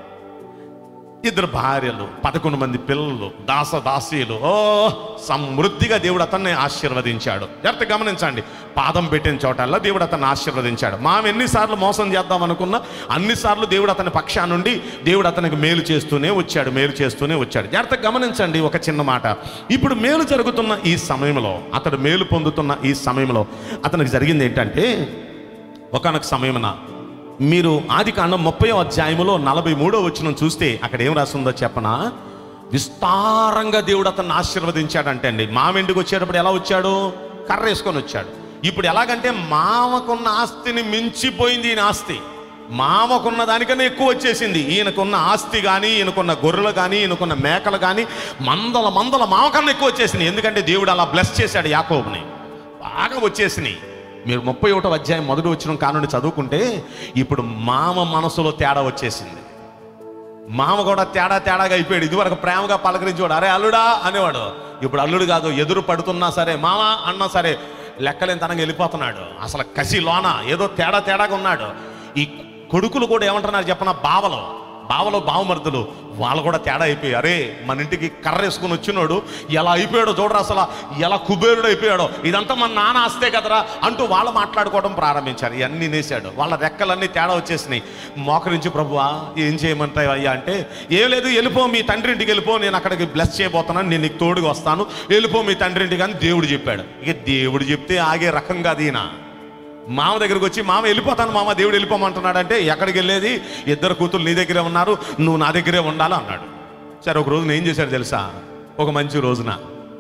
ఇద్దరు భార్యలు, పదకొండు మంది పిల్లలు, దాస దాసీలు, ఓ సమృద్ధిగా దేవుడు అతన్ని ఆశీర్వదించాడు. జాగ్రత్తగా గమనించండి. పాదం పెట్టిన చోటల్లా దేవుడు అతన్ని ఆశీర్వదించాడు. మనం ఎన్నిసార్లు మోసం చేద్దాం అనుకున్నా అన్నిసార్లు దేవుడు అతని పక్షా నుండి దేవుడు అతనికి మేలు చేస్తూనే వచ్చాడు, మేలు చేస్తూనే వచ్చాడు. జాగ్రత్తగా గమనించండి ఒక చిన్న మాట. ఇప్పుడు మేలు జరుగుతున్న ఈ సమయంలో, అతడు మేలు పొందుతున్న ఈ సమయంలో అతనికి జరిగింది ఏంటంటే, ఒకానొక సమయమున మీరు ఆది కాండం ముప్పై అధ్యాయములో నలభై మూడో వచనం చూస్తే అక్కడ ఏం రాస్తుందో చెప్పనా? విస్తారంగా దేవుడు అతన్ని ఆశీర్వదించాడంటే అండి. మామింటికి వచ్చేటప్పుడు ఎలా వచ్చాడు? కర్ర వేసుకొని వచ్చాడు. ఇప్పుడు ఎలాగంటే మామకున్న ఆస్తిని మించిపోయింది ఈయన ఆస్తి. మామకున్న దానికన్నా ఎక్కువ వచ్చేసింది. ఈయనకున్న ఆస్తి కానీ, ఈయనకున్న గొర్రెలు కానీ, ఈయనకున్న మేకలు కానీ మందల మందల మామకన్నా ఎక్కువ వచ్చేసింది. ఎందుకంటే దేవుడు అలా బ్లెస్ చేశాడు యాకోబుని, బాగా వచ్చేసినాయి. మీరు ముప్పై ఒకటో అధ్యాయం మొదటి వచ్చిన కానుండి చదువుకుంటే ఇప్పుడు మామ మనసులో తేడా వచ్చేసింది. మామ కూడా తేడా తేడాగా అయిపోయాడు. ఇదివరకు ప్రేమగా పలకరించేవాడు, అరే అల్లుడా అనేవాడు. ఇప్పుడు అల్లుడు కాదు, ఎదురు పడుతున్నా సరే మామ అన్నా సరే లెక్కలేని తనంగా వెళ్ళిపోతున్నాడు. అసలు కసి లోన ఏదో తేడా తేడాగా ఉన్నాడు. ఈ కొడుకులు కూడా ఏమంటున్నారు చెప్పనా? బావలో బావలో బావమర్దులు వాళ్ళు కూడా తేడా అయిపోయి, అరే మన ఇంటికి కర్ర వేసుకుని వచ్చినాడు ఎలా అయిపోయాడో చూడరా, అసలు ఎలా కుబేరుడు అయిపోయాడో, ఇదంతా మన నాన్న ఆస్తే కదరా అంటూ వాళ్ళు మాట్లాడుకోవడం ప్రారంభించారు. ఇవన్నీ నేసాడు, వాళ్ళ రెక్కలన్నీ తేడా వచ్చేసినాయి. మోకరించి ప్రభువా ఏం చేయమంటావు అయ్యా అంటే, ఏం లేదు వెళ్ళిపో మీ తండ్రి ఇంటికి వెళ్ళిపో, నేను అక్కడికి బ్లెస్ చేయబోతున్నాను, నేను నీకు తోడుగా వస్తాను, వెళ్ళిపో మీ తండ్రి ఇంటికి అని దేవుడు చెప్పాడు. ఇక దేవుడు చెప్తే ఆగే రకం కాదు ఈయన. మామ దగ్గరకు వచ్చి మామ వెళ్ళిపోతాను మామ, దేవుడు వెళ్ళిపోమంటున్నాడు అంటే, ఎక్కడికి వెళ్ళేది, ఇద్దరు కూతురు నీ దగ్గరే ఉన్నారు, నువ్వు నా దగ్గరే ఉండాలి అన్నాడు. సరే ఒక రోజున ఏం చేశాడు తెలుసా? ఒక మంచి రోజున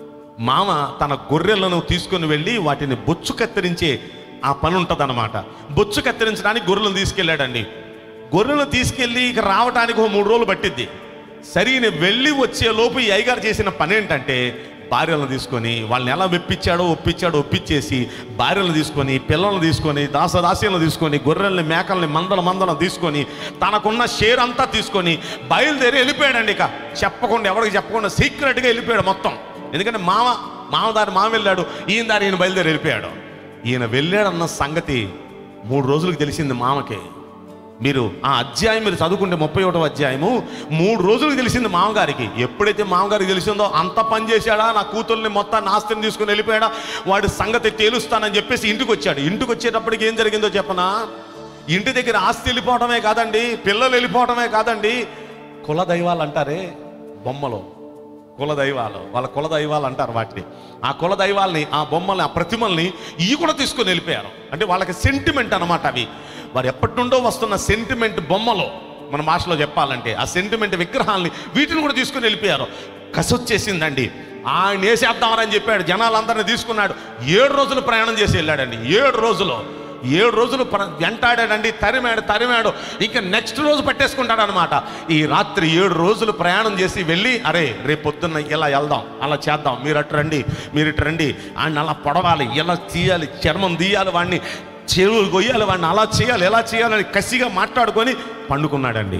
మామ తన గొర్రెలను తీసుకుని వెళ్ళి వాటిని బొచ్చు కత్తిరించే ఆ పని ఉంటుంది అన్నమాట. బొచ్చు కత్తిరించడానికి గొర్రెలను తీసుకెళ్ళాడండి. గొర్రెలను తీసుకెళ్ళి ఇక రావడానికి ఒక మూడు రోజులు పట్టిద్ది. సరిగ్గా వెళ్ళి వచ్చే లోపు ఈ అయ్యగారు చేసిన పని ఏంటంటే, భార్యలను తీసుకొని వాళ్ళని ఎలా మెప్పించాడో ఒప్పించాడో ఒప్పించేసి భార్యలను తీసుకొని పిల్లలను తీసుకొని దాసదాసీలను తీసుకొని గొర్రెల్ని మేకల్ని మందల మందలను తీసుకొని తనకున్న షేర్ అంతా తీసుకొని బయలుదేరి వెళ్ళిపోయాడండి. ఇక చెప్పకుండా ఎవరికి చెప్పకుండా సీక్రెట్గా వెళ్ళిపోయాడు మొత్తం. ఎందుకంటే మామ మామ దారి మామ వెళ్ళాడు, ఈయన దారి ఈయన బయలుదేరి వెళ్ళిపోయాడు. ఈయన వెళ్ళాడన్న సంగతి మూడు రోజులకు తెలిసింది మామకి. మీరు ఆ అధ్యాయం మీరు చదువుకుంటే ముప్పై ఒకటో అధ్యాయము మూడు రోజులకు తెలిసింది మామగారికి. ఎప్పుడైతే మామగారికి తెలిసిందో అంత పని చేశాడా, నా కూతుర్ని మొత్తాన్ని ఆస్తిని తీసుకుని వెళ్ళిపోయాడా, వాడి సంగతి తేలుస్తానని చెప్పేసి ఇంటికి వచ్చాడు. ఇంటికి వచ్చేటప్పటికి ఏం జరిగిందో చెప్పనా? ఇంటి దగ్గర ఆస్తి వెళ్ళిపోవటమే కాదండి, పిల్లలు వెళ్ళిపోవటమే కాదండి, కుల దైవాలు అంటారే బొమ్మలు, కుల దైవాలు, వాళ్ళ కుల దైవాలు అంటారు వాటిని. ఆ కుల దైవాల్ని, ఆ బొమ్మల్ని, ఆ ప్రతిమల్ని ఇవి కూడా తీసుకొని వెళ్ళిపోయారు. అంటే వాళ్ళకి సెంటిమెంట్ అనమాట. అవి వారు ఎప్పటి నుండో వస్తున్న సెంటిమెంట్ బొమ్మలు, మన భాషలో చెప్పాలంటే ఆ సెంటిమెంట్ విగ్రహాలని వీటిని కూడా తీసుకుని వెళ్ళిపోయారు. కసొచ్చేసిందండి. ఆయన వేసేద్దామని చెప్పాడు, జనాలందరినీ తీసుకున్నాడు. ఏడు రోజులు ప్రయాణం చేసి వెళ్ళాడండి. ఏడు రోజులు ఏడు రోజులు వెంటాడాడండి, తరిమాడు తరిమాడు ఇంకా నెక్స్ట్ రోజు పట్టేసుకుంటాడు అనమాట. ఈ రాత్రి ఏడు రోజులు ప్రయాణం చేసి వెళ్ళి, అరే రేపు పొద్దున్న ఇలా వెళ్దాం, అలా చేద్దాం, మీరు అటు రండి, మీరు ఇటు రండి, ఆయన అలా పొడవాలి, ఇలా తీయాలి, చర్మం తీయాలి, వాడిని చెరువులు కొయ్యాలి, వాడిని అలా చేయాలి, ఎలా చేయాలని కసిగా మాట్లాడుకొని పండుకున్నాడండి.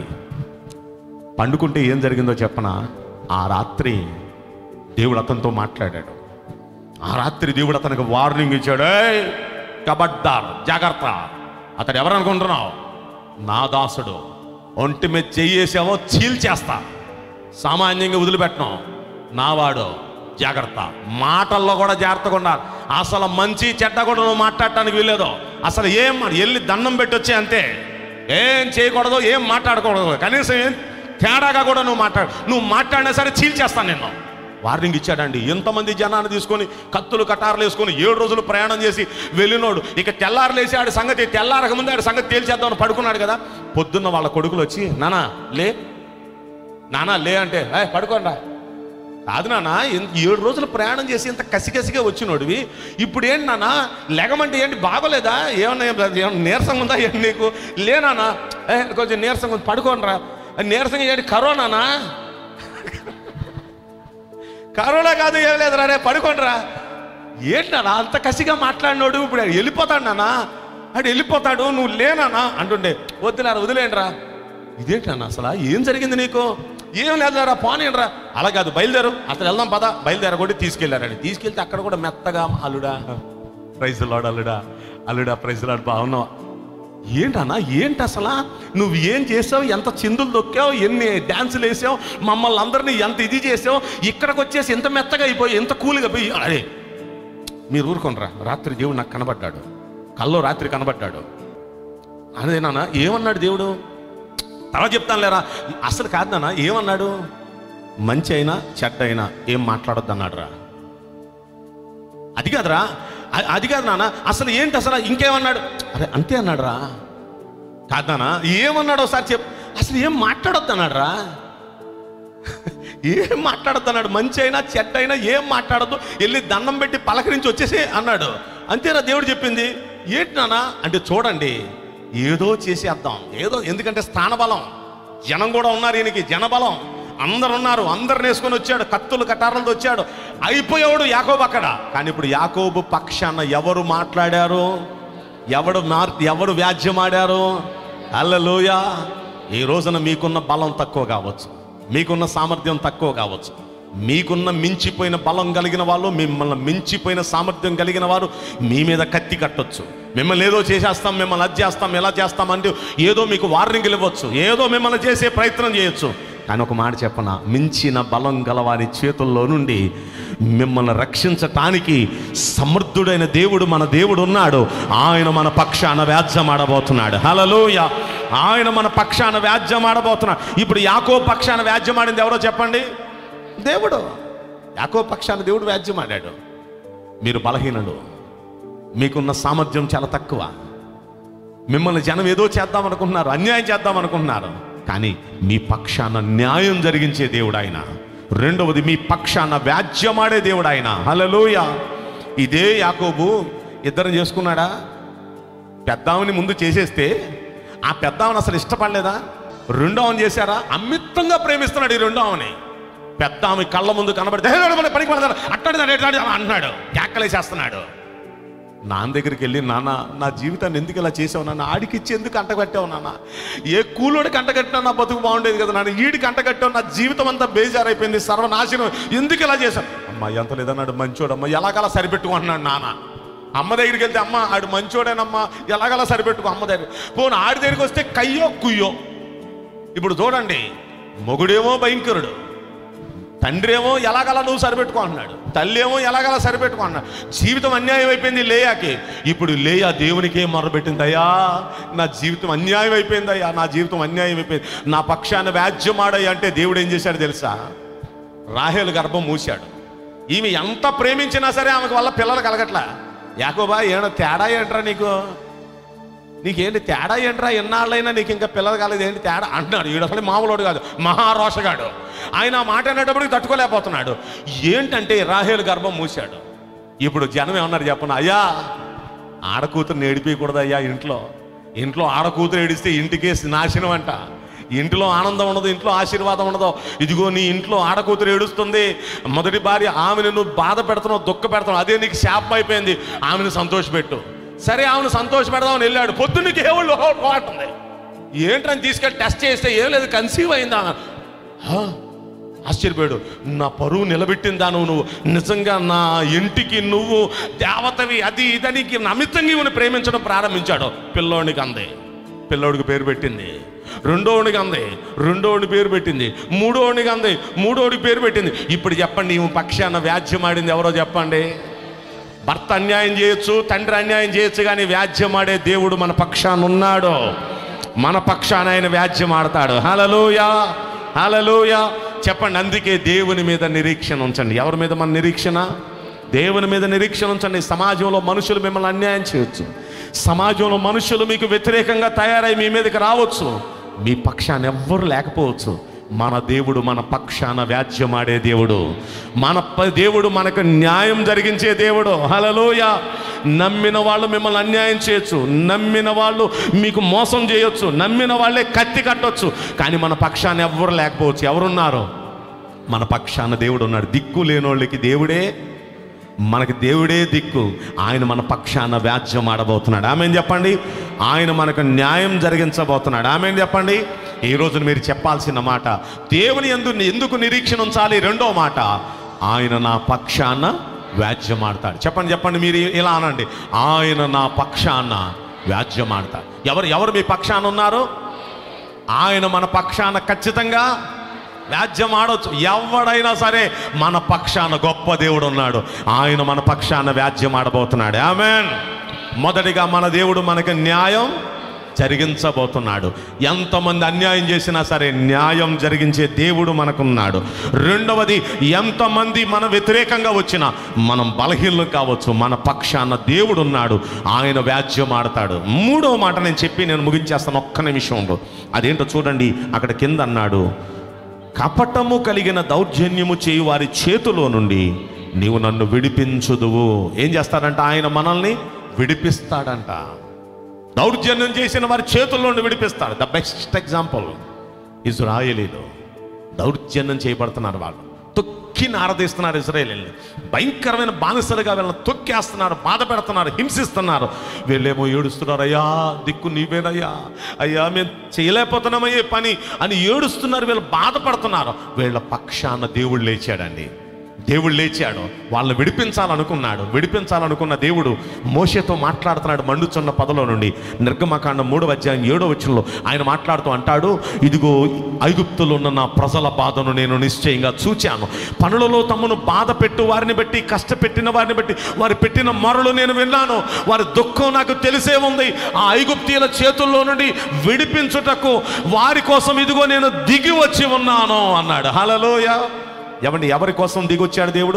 పండుకుంటే ఏం జరిగిందో చెప్పనా? ఆ రాత్రి దేవుడు అతనితో మాట్లాడాడు. ఆ రాత్రి దేవుడు అతనికి వార్నింగ్ ఇచ్చాడు, ఏయ్ కబడ్దార్, జాగ్రత్త, అతడు ఎవరనుకుంటున్నావు? నా దాసుడు, ఒంటి మీద చెయ్యేసావో చీల్చేస్తా, సామాన్యంగా వదిలిపెట్టను, నావాడు, జాగ్రత్త. మాటల్లో కూడా జాగ్రత్తగా ఉండాలి. అసలు మంచి చెడ్డ కూడా నువ్వు మాట్లాడటానికి వీల్లేదు. అసలు ఏం వెళ్ళి దండం పెట్టి వచ్చే అంతే, ఏం చేయకూడదు, ఏం మాట్లాడకూడదు, కనీసం ఏం తేడాగా కూడా నువ్వు మాట్లాడు, నువ్వు మాట్లాడినా సరే చీల్చేస్తాను నిన్ను. వార్నింగ్ ఇచ్చాడండి. ఎంతమంది జనాన్ని తీసుకొని కత్తులు కటార్లు వేసుకొని ఏడు రోజులు ప్రయాణం చేసి వెళ్ళినోడు ఇక తెల్లారు లేచి ఆడి సంగతి, తెల్లారక ముందు ఆడి సంగతి తేల్చేద్దామని పడుకున్నాడు కదా. పొద్దున్న వాళ్ళ కొడుకులు వచ్చి, నానా లే, నానా లే అంటే, ఏ పడుకోండా, కాదు నాన్న, ఏడు రోజులు ప్రయాణం చేసి ఇంత కసికసిగా వచ్చినోడివి ఇప్పుడు ఏంటి నాన్న లెగమంటే ఏంటి బాగోలేదా, ఏమన్నా ఏమన్నా నీరసంగా ఉందా ఏంటి నీకు? లేనానా కొంచెం నీరసంగా ఉంది పడుకోనరా. నీరసంగా ఏంటి కరోనానా? కరోనా కాదు ఏం లేదురా రే పడుకోనరా. ఏంటి నాన్న అంత కసిగా మాట్లాడినోడు ఇప్పుడు వెళ్ళిపోతాడు నాన్న, అడు వెళ్ళిపోతాడు నువ్వు లేనానా అంటుండే. వద్దులేరా వదిలేండిరా. ఇదేంటన్నా అసలు ఏం జరిగింది నీకు? ఏం లేదురా పోనీరా. అలా కాదు బయలుదేరు అసలు వెళ్దాం పద బయలుదేర కూడా తీసుకెళ్ళారని తీసుకెళ్తే అక్కడ కూడా మెత్తగా అల్లుడా ప్రైజ్ లాడ్ అల్లుడా అల్లుడా ప్రైజ్ లాడ్ బాగున్నావు. ఏంటన్నా ఏంటి అసలు నువ్వు ఏం చేసావు, ఎంత చిందులు దొక్కావు, ఎన్ని డ్యాన్సులు వేసావు, మమ్మల్ని అందరినీ ఎంత ఇది చేసావు, ఇక్కడికి వచ్చేసి ఎంత మెత్తగా అయిపోయి ఎంత కూల్గా పోయి. అరే మీరు ఊరుకోనరా, రాత్రి దేవుడు నాకు కనబడ్డాడు, కల్లో రాత్రి కనబడ్డాడు. అదే నాన్న ఏమన్నాడు దేవుడు తర్వాత చెప్తాను లేరా. అసలు కాదు నాన్న ఏమన్నాడు, మంచి అయినా చెడ్డ అయినా ఏం మాట్లాడొద్దు అన్నాడు రా. అది కాదురా అది కాదు నాన్న అసలు ఏంటి అసలు ఇంకేమన్నాడు? అరే అంతే అన్నాడు రా. కాదు నాన్న ఏమన్నాడు ఒకసారి చెప్. అసలు ఏం మాట్లాడొద్దు అన్నాడు రా. ఏం మాట్లాడొద్దు అన్నాడు. మంచి అయినా చెడ్డ అయినా ఏం మాట్లాడద్దు, వెళ్ళి దండం పెట్టి పలకరించి వచ్చేసి అన్నాడు. అంతేనా దేవుడు చెప్పింది? ఏంటి నాన్న అంటే చూడండి ఏదో చేసేద్దాం ఏదో, ఎందుకంటే స్థానబలం, జనం కూడా ఉన్నారు, ఈయనకి జనబలం, అందరు ఉన్నారు, అందరిని వేసుకొని వచ్చాడు, కత్తులు కటారాలతో వచ్చాడు, అయిపోయాడు యాకోబు అక్కడ. కానీ ఇప్పుడు యాకోబు పక్షాన ఎవరు మాట్లాడారు, ఎవడు మార్ ఎవరు వ్యాజ్యమాడారు? హల్లెలూయా. ఈ రోజున మీకున్న బలం తక్కువ కావచ్చు, మీకున్న సామర్థ్యం తక్కువ కావచ్చు, మీకున్న మించిపోయిన బలం కలిగిన వాళ్ళు, మిమ్మల్ని మించిపోయిన సామర్థ్యం కలిగిన వారు మీ మీద కత్తి కట్టొచ్చు, మిమ్మల్ని ఏదో చేసేస్తాం, మిమ్మల్ని అది చేస్తాం, ఎలా చేస్తాం అంటే ఏదో మీకు వార్నింగ్లు ఇవ్వచ్చు, ఏదో మిమ్మల్ని చేసే ప్రయత్నం చేయొచ్చు. కానీ ఒక మాట చెప్పనా, మించిన బలం గలవారి చేతుల్లో నుండి మిమ్మల్ని రక్షించటానికి సమర్థుడైన దేవుడు మన దేవుడు ఉన్నాడు. ఆయన మన పక్షాన వ్యాజ్యం ఆడబోతున్నాడు. హల్లెలూయా. ఆయన మన పక్షాన వ్యాజ్యం ఆడబోతున్నాడు. ఇప్పుడు యాకోబు పక్షాన వ్యాజ్యం ఆడింది ఎవరో చెప్పండి? దేవుడు. యాకోబు పక్షాన దేవుడు వ్యాజ్యం ఆడాడు. మీరు బలహీనుడు, మీకున్న సామర్థ్యం చాలా తక్కువ, మిమ్మల్ని జనం ఏదో చేద్దాం అనుకుంటున్నారు, అన్యాయం చేద్దాం అనుకుంటున్నారు, కానీ మీ పక్షాన న్యాయం జరిగించే దేవుడు ఆయన. రెండవది మీ పక్షాన వ్యాజ్యమాడే దేవుడు ఆయన. హల్లెలూయా. ఇదే యాకోబు ఇద్దరు చేసుకున్నాడా? పెద్దామని ముందు చేసేస్తే ఆ పెద్దామని అసలు ఇష్టపడలేదా? రెండవని చేశారా? అమితంగా ప్రేమిస్తున్నాడు ఈ రెండవని. పెద్దామి కళ్ళ ముందు కనబడితే పనికి పడతాడు అట్టాడు అన్నాడు, కేకలేసేస్తున్నాడు. నాన్న దగ్గరికి వెళ్ళి, నాన్న నా జీవితాన్ని ఎందుకు ఇలా చేసావు నాన్న, ఆడికి ఇచ్చి ఎందుకు అంటగట్టావు నాన్న, ఏ కూలోడికి అంటగట్టినా నా బతుకు బాగుండేది కదా నాన్న, ఈడికి అంటగట్టావు, నా జీవితం అంతా బేజారైపోయింది, సర్వనాశనం, ఎందుకు ఇలా చేశావు? అమ్మ ఎంత లేదన్నాడు, మంచోడమ్మ ఎలాగలా సరిపెట్టుకుంటున్నాడు నాన్న. అమ్మ దగ్గరికి వెళ్తే అమ్మ ఆడు మంచోడేనమ్మా ఎలాగలా సరిపెట్టుకో అమ్మ దగ్గర. పోను ఆడి దగ్గరికి వస్తే కయ్యో కుయ్యో. ఇప్పుడు చూడండి, మొగుడేమో భయంకరుడు, తండ్రి ఏమో ఎలాగలా నువ్వు సరిపెట్టుకో అన్నాడు, తల్లి ఏమో ఎలాగలా సరిపెట్టుకో అన్నాడు. జీవితం అన్యాయం అయిపోయింది లేయాకి. ఇప్పుడు లేయా దేవునికి ఏం మొరబెట్టింది, అయ్యా నా జీవితం అన్యాయం అయిపోయింది, అయ్యా నా జీవితం అన్యాయం అయిపోయింది, నా పక్షాన వ్యాజ్యమాడయ్యా అంటే దేవుడు ఏం చేశాడు తెలుసా? రాహేలు గర్భం మూశాడు. ఈమె ఎంత ప్రేమించినా సరే ఆమెకు వల్ల పిల్లలు కలగట్లా. యాకోబా ఏమన్నా తేడా ఏంట్రా నీకు, నీకేంటి తేడా ఏంట్రా, ఎన్నాళ్ళైనా నీకు ఇంకా పిల్లలు కాలేదు ఏంటి తేడా అంటున్నాడు. వీడు అసలు మామూలుడు కాదు, మహారోషగాడు. ఆయన మాట అనేటప్పటికి తట్టుకోలేకపోతున్నాడు. ఏంటంటే రాహేలు గర్భం మూశాడు. ఇప్పుడు జనం ఏమన్నారు చెప్పను, అయ్యా ఆడకూతురు ఏడిపించకూడదు అయ్యా, ఇంట్లో ఇంట్లో ఆడకూతురు ఏడిస్తే ఇంటికే నాశనం అంట, ఇంట్లో ఆనందం ఉండదు, ఇంట్లో ఆశీర్వాదం ఉండదు. ఇదిగో నీ ఇంట్లో ఆడకూతురు ఏడుస్తుంది, మొదటి భార్య, ఆమెను నువ్వు బాధ పెడుతున్నావు, దుఃఖ పెడుతున్నావు, అదే నీకు శాపం అయిపోయింది, ఆమెను సంతోషపెట్టు. సరే ఆమెను సంతోష పెడదామని వెళ్ళాడు. పొద్దున్నకి ఏవాళ్ళు పోతుంది, ఏంటని తీసుకెళ్ళి టెస్ట్ చేస్తే ఏం లేదు, కన్సీవ్ అయిందా. ఆశ్చర్యపోయాడు, నా పరువు నిలబెట్టిందా నువ్వు, నువ్వు నిజంగా నా ఇంటికి నువ్వు దేవతవి, అది ఇదానికి అమితంగా ఇవన్నీ ప్రేమించడం ప్రారంభించాడు. పిల్లోడికి అంది, పిల్లోడికి పేరు పెట్టింది. రెండోడికి అంది, రెండోడి పేరు పెట్టింది. మూడోడికి అంది, మూడోడికి పేరు పెట్టింది. ఇప్పుడు చెప్పండి, ఈ పక్షాన వ్యాజ్యమాడింది ఎవరో చెప్పండి? భర్త అన్యాయం చేయొచ్చు, తండ్రి అన్యాయం చేయొచ్చు, కానీ వ్యాజ్యమాడే దేవుడు మన పక్షాన ఉన్నాడు. మన పక్షాన ఆయన వ్యాజ్యం ఆడతాడు. హల్లెలూయా, హల్లెలూయా. చెప్పండి, అందుకే దేవుని మీద నిరీక్షణ ఉంచండి. ఎవరి మీద మన నిరీక్షణ? దేవుని మీద నిరీక్షణ ఉంచండి. సమాజంలో మనుషులు మిమ్మల్ని అన్యాయం చేయొచ్చు, సమాజంలో మనుషులు మీకు వ్యతిరేకంగా తయారై మీ మీదకి రావచ్చు, మీ పక్షాన ఎవ్వరు లేకపోవచ్చు, మన దేవుడు మన పక్షాన వ్యాజ్యమాడే దేవుడు. మన ప- దేవుడు మనకు న్యాయం జరిగించే దేవుడు. హల్లెలూయా. నమ్మిన వాళ్ళు మిమ్మల్ని అన్యాయం చేయొచ్చు, నమ్మిన వాళ్ళు మీకు మోసం చేయొచ్చు, నమ్మిన వాళ్ళే కత్తి కట్టొచ్చు, కానీ మన పక్షాన ఎవ్వరు లేకపోవచ్చు. ఎవరున్నారు? మన పక్షాన దేవుడు ఉన్నాడు. దిక్కు లేనోళ్ళకి దేవుడే, మనకి దేవుడే దిక్కు. ఆయన మన పక్షాన వ్యాజ్యం ఆడబోతున్నాడు. ఆమేన్ చెప్పండి. ఆయన మనకు న్యాయం జరిగించబోతున్నాడు. ఆమేన్ చెప్పండి. ఈ రోజు మీరు చెప్పాల్సిన మాట, దేవుని యందు ఎందుకు నిరీక్షణ ఉంచాలి? రెండో మాట, ఆయన నా పక్షాన వ్యాజ్యం ఆడతాడు. చెప్పండి చెప్పండి మీరు ఇలా అనండి, ఆయన నా పక్షాన వ్యాజ్యం ఆడతాడు. ఎవరు ఎవరు మీ పక్షాన ఉన్నారు? ఆయన మన పక్షాన ఖచ్చితంగా వ్యాజ్యం ఆడవచ్చు. ఎవడైనా సరే మన పక్షాన గొప్ప దేవుడు ఉన్నాడు. ఆయన మన పక్షాన వ్యాజ్యం ఆడబోతున్నాడు. ఆమేన్. మొదటిగా మన దేవుడు మనకు న్యాయం జరిగించబోతున్నాడు. ఎంతమంది అన్యాయం చేసినా సరే న్యాయం జరిగించే దేవుడు మనకున్నాడు. రెండవది, ఎంతమంది మన వ్యతిరేకంగా వచ్చినా మనం బలహీనలు కావచ్చు, మన పక్షాన దేవుడు ఉన్నాడు. ఆయన వ్యాజ్యం ఆడతాడు. మూడవ మాట నేను చెప్పి నేను ముగించేస్తాను ఒక్క నిమిషంలో. అదేంటో చూడండి, అక్కడ కింద అన్నాడు, కపటము కలిగిన దౌర్జన్యము చేయు వారి చేతిలో నుండి నీవు నన్ను విడిపించుదువు. ఏం చేస్తాడంట? ఆయన మనల్ని విడిపిస్తాడంట. దౌర్జన్యం చేసిన వారి చేతుల్లో నుండి విడిపిస్తాడు. ద బెస్ట్ ఎగ్జాంపుల్ ఇజ్రాయేలీలు. దౌర్జన్యం చేయబడుతున్నారు. వాళ్ళు తొక్కి నారదీస్తున్నారు ఇజ్రాయేలీలు. భయంకరమైన బానిసలుగా వీళ్ళని తొక్కేస్తున్నారు, బాధ పెడుతున్నారు, హింసిస్తున్నారు. వీళ్ళేమో ఏడుస్తున్నారు, అయ్యా దిక్కు నీవేనయ్యా, అయ్యా మేము చేయలేకపోతున్నామయ్యే పని అని ఏడుస్తున్నారు. వీళ్ళు బాధపడుతున్నారు. వీళ్ళ పక్షాన దేవుడు లేచాడండి. దేవుడు లేచాడు, వాళ్ళని విడిపించాలనుకున్నాడు. విడిపించాలనుకున్న దేవుడు మోషేతో మాట్లాడుతున్నాడు. మండుచున్న పదలో నుండి నిర్గమకాండం మూడవ అధ్యాయం ఏడో వచనంలో ఆయన మాట్లాడుతూ అంటాడు, ఇదిగో ఐగుప్తులో ఉన్న నా ప్రజల బాధను నేను నిశ్చయంగా చూచాను. పనులలో తమను బాధ పెట్టు వారిని బట్టి, కష్టపెట్టిన వారిని బట్టి వారి పెట్టిన మొరలు నేను విన్నాను. వారి దుఃఖం నాకు తెలిసే ఉంది. ఆ ఐగుప్తీయుల చేతుల్లో నుండి విడిపించుటకు వారి కోసం ఇదిగో నేను దిగి వచ్చి ఉన్నాను అన్నాడు. హల్లెలూయా. ఎవండి, ఎవరి కోసం దిగొచ్చాడు దేవుడు?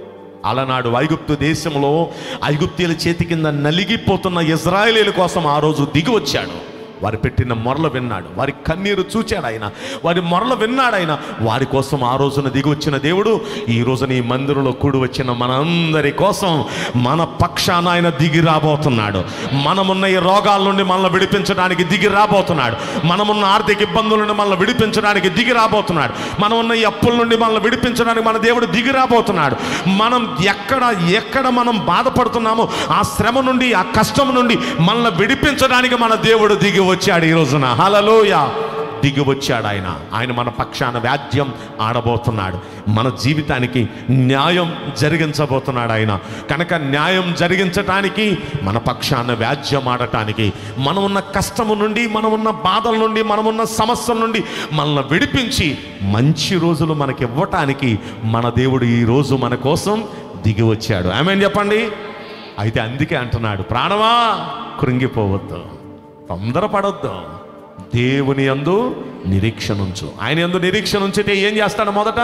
అలనాడు ఐగుప్తు దేశంలో ఐగుప్తీయుల చేతి కింద నలిగిపోతున్న ఇజ్రాయేలీల కోసం ఆ రోజు దిగి వచ్చాడు. వారి పెట్టిన మొరలు విన్నాడు, వారి కన్నీరు చూచాడు ఆయన, వారి మొరలు విన్నాడు ఆయన. వారి కోసం ఆ రోజున దిగి వచ్చిన దేవుడు ఈ రోజున ఈ మందిరంలో కూడి వచ్చిన మనందరి కోసం మన పక్షాన ఆయన దిగి రాబోతున్నాడు. మనమున్న ఈ రోగాల నుండి మనల్ని విడిపించడానికి దిగి రాబోతున్నాడు. మనమున్న ఆర్థిక ఇబ్బందుల నుండి మనల్ని విడిపించడానికి దిగి రాబోతున్నాడు. మనం ఉన్న ఈ అప్పుల నుండి మనల్ని విడిపించడానికి మన దేవుడు దిగి రాబోతున్నాడు. మనం ఎక్కడ ఎక్కడ మనం బాధపడుతున్నామో ఆ శ్రమ నుండి, ఆ కష్టం నుండి మనల్ని విడిపించడానికి మన దేవుడు దిగి వచ్చాడు ఈ రోజున. హల్లెలూయా. దిగి వచ్చాడు ఆయన. ఆయన మన పక్షాన వ్యాజ్యం ఆడబోతున్నాడు. మన జీవితానికి న్యాయం జరిగించబోతున్నాడు ఆయన. కనుక న్యాయం జరిగించటానికి, మన పక్షాన వ్యాజ్యం ఆడటానికి, మనమున్న కష్టము నుండి, మనమున్న బాధల నుండి, మనమున్న సమస్యల నుండి మనల్ని విడిపించి మంచి రోజులు మనకి ఇవ్వటానికి మన దేవుడు ఈ రోజు మన కోసం దిగి వచ్చాడు. ఆమేన్ చెప్పండి. అయితే అందుకే అంటున్నాడు, ప్రాణమా కృంగిపోవద్దు, తొందరపడొద్దు, దేవుని యందు నిరీక్షణ ఉంచు. ఆయన యందు నిరీక్షణ ఉంచితే ఏం చేస్తాడు? మొదట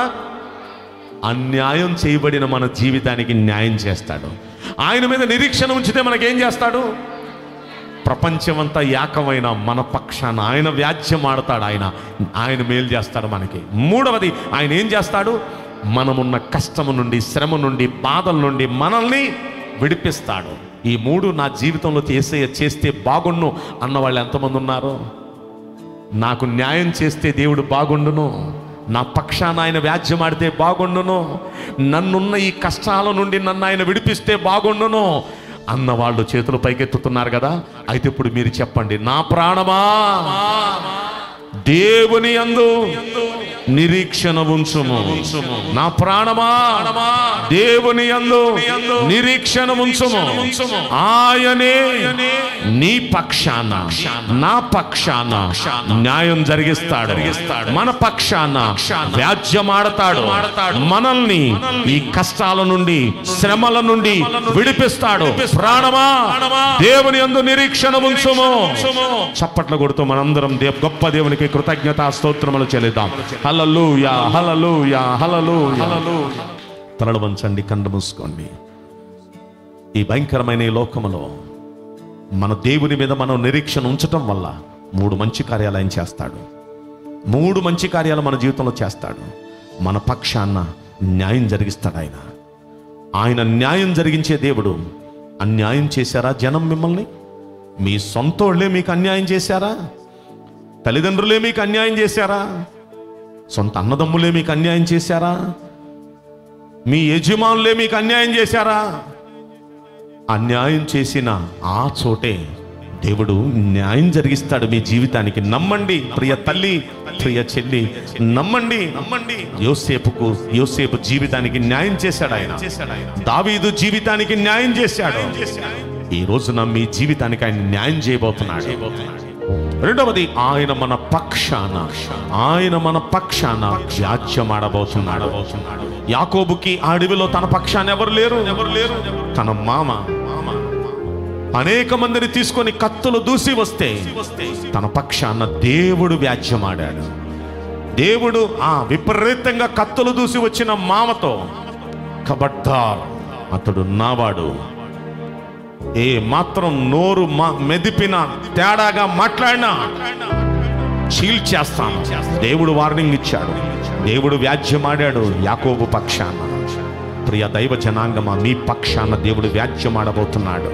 అన్యాయం చేయబడిన మన జీవితానికి న్యాయం చేస్తాడు. ఆయన మీద నిరీక్షణ ఉంచితే మనకేం చేస్తాడు? ప్రపంచమంతా ఏకమైన మన పక్షాన ఆయన వ్యాజ్యం ఆడతాడు. ఆయన ఆయన మేలు చేస్తాడు మనకి. మూడవది, ఆయన ఏం చేస్తాడు? మనమున్న కష్టము నుండి, శ్రమ నుండి, బాధల నుండి మనల్ని విడిపిస్తాడు. ఈ మూడు నా జీవితంలో చేసే చేస్తే బాగుండు అన్న వాళ్ళు ఎంతమంది ఉన్నారు? నాకు న్యాయం చేస్తే దేవుడు బాగుండును, నా పక్షాన ఆయన వ్యాజ్యం ఆడితే బాగుండును, నన్నున్న ఈ కష్టాల నుండి నన్ను ఆయన విడిపిస్తే బాగుండును అన్న వాళ్ళు చేతులు పైకెత్తుతున్నారు కదా. అయితే ఇప్పుడు మీరు చెప్పండి, నా ప్రాణమా దేవుని యందు నిరీక్షణ ఉంచుము. నా ప్రాణమా దేవుని యందు నిరీక్షణ ఉంచుము. ఆయనే నీ పక్షాన, నా పక్షాన న్యాయం జరిగిస్తాడు. మన పక్షాన వ్యాజ్యమాడతాడు. మనల్ని ఈ కష్టాల నుండి, శ్రమల నుండి విడిపిస్తాడు. ప్రాణమా దేవుని యందు నిరీక్షణ ఉంచుము. చప్పట్లు కొడుతూ మనందరం దేవ్ గొప్ప దేవునికి కృతజ్ఞతా స్తోత్రములు చెల్లిద్దాం. హల్లెలూయా, హల్లెలూయా, హల్లెలూయా. తలలు వంచండి, కళ్ళు మూసుకోండి. ఈ భయంకరమైన ఈ లోకములో మన దేవుని మీద మనం నిరీక్షణ ఉంచటం వల్ల మూడు మంచి కార్యాలు ఆయన చేస్తాడు. మూడు మంచి కార్యాలు మన జీవితంలో చేస్తాడు. మన పక్షాన న్యాయం జరిగిస్తాడు ఆయన. ఆయన న్యాయం జరిగించే దేవుడు. అన్యాయం చేశారా జనం మిమ్మల్ని? మీ సొంతోళ్ళే మీకు అన్యాయం చేశారా? తల్లిదండ్రులే మీకు అన్యాయం చేశారా? సొంత అన్నదమ్ములే మీకు అన్యాయం చేశారా? మీ యజమానులే మీకు అన్యాయం చేశారా? అన్యాయం చేసిన ఆ చోటే దేవుడు న్యాయం జరిగిస్తాడు మీ జీవితానికి. నమ్మండి ప్రియ తల్లి, ప్రియ చెల్లి, నమ్మండి నమ్మండి యోసేపుకు యోసేపు జీవితానికి న్యాయం చేశాడు ఆయన. దావీదు జీవితానికి న్యాయం చేశాడు. ఈ రోజున మీ జీవితానికి ఆయన న్యాయం చేయబోతున్నాడు. రెండవది, ఆయన మన పక్షాన ఆయన మన పక్షాన వ్యాజ్యమాడబోతున్నాడు. యాకోబుకి ఆ అడవిలో తన పక్షాన ఎవరు లేరు ఎవరు లేరు తన మామ అనేక మందిని తీసుకొని కత్తులు దూసి వస్తే తన పక్షాన దేవుడు వ్యాజ్యమాడాడు. దేవుడు ఆ విపరీతంగా కత్తులు దూసి వచ్చిన మామతో, ఖబర్దార్, అతడు నావాడు, ఏ మాత్రం నోరు మెదిపిన తేడాగా మాట్లాడినా చీల్చేస్తాను. దేవుడు వార్నింగ్ ఇచ్చాడు. దేవుడు వ్యాజ్యమాడాడు యాకోబు పక్షాన. ప్రియ దైవ జనాంగమా, మీ పక్షాన దేవుడు వ్యాజ్యమాడబోతున్నాడు.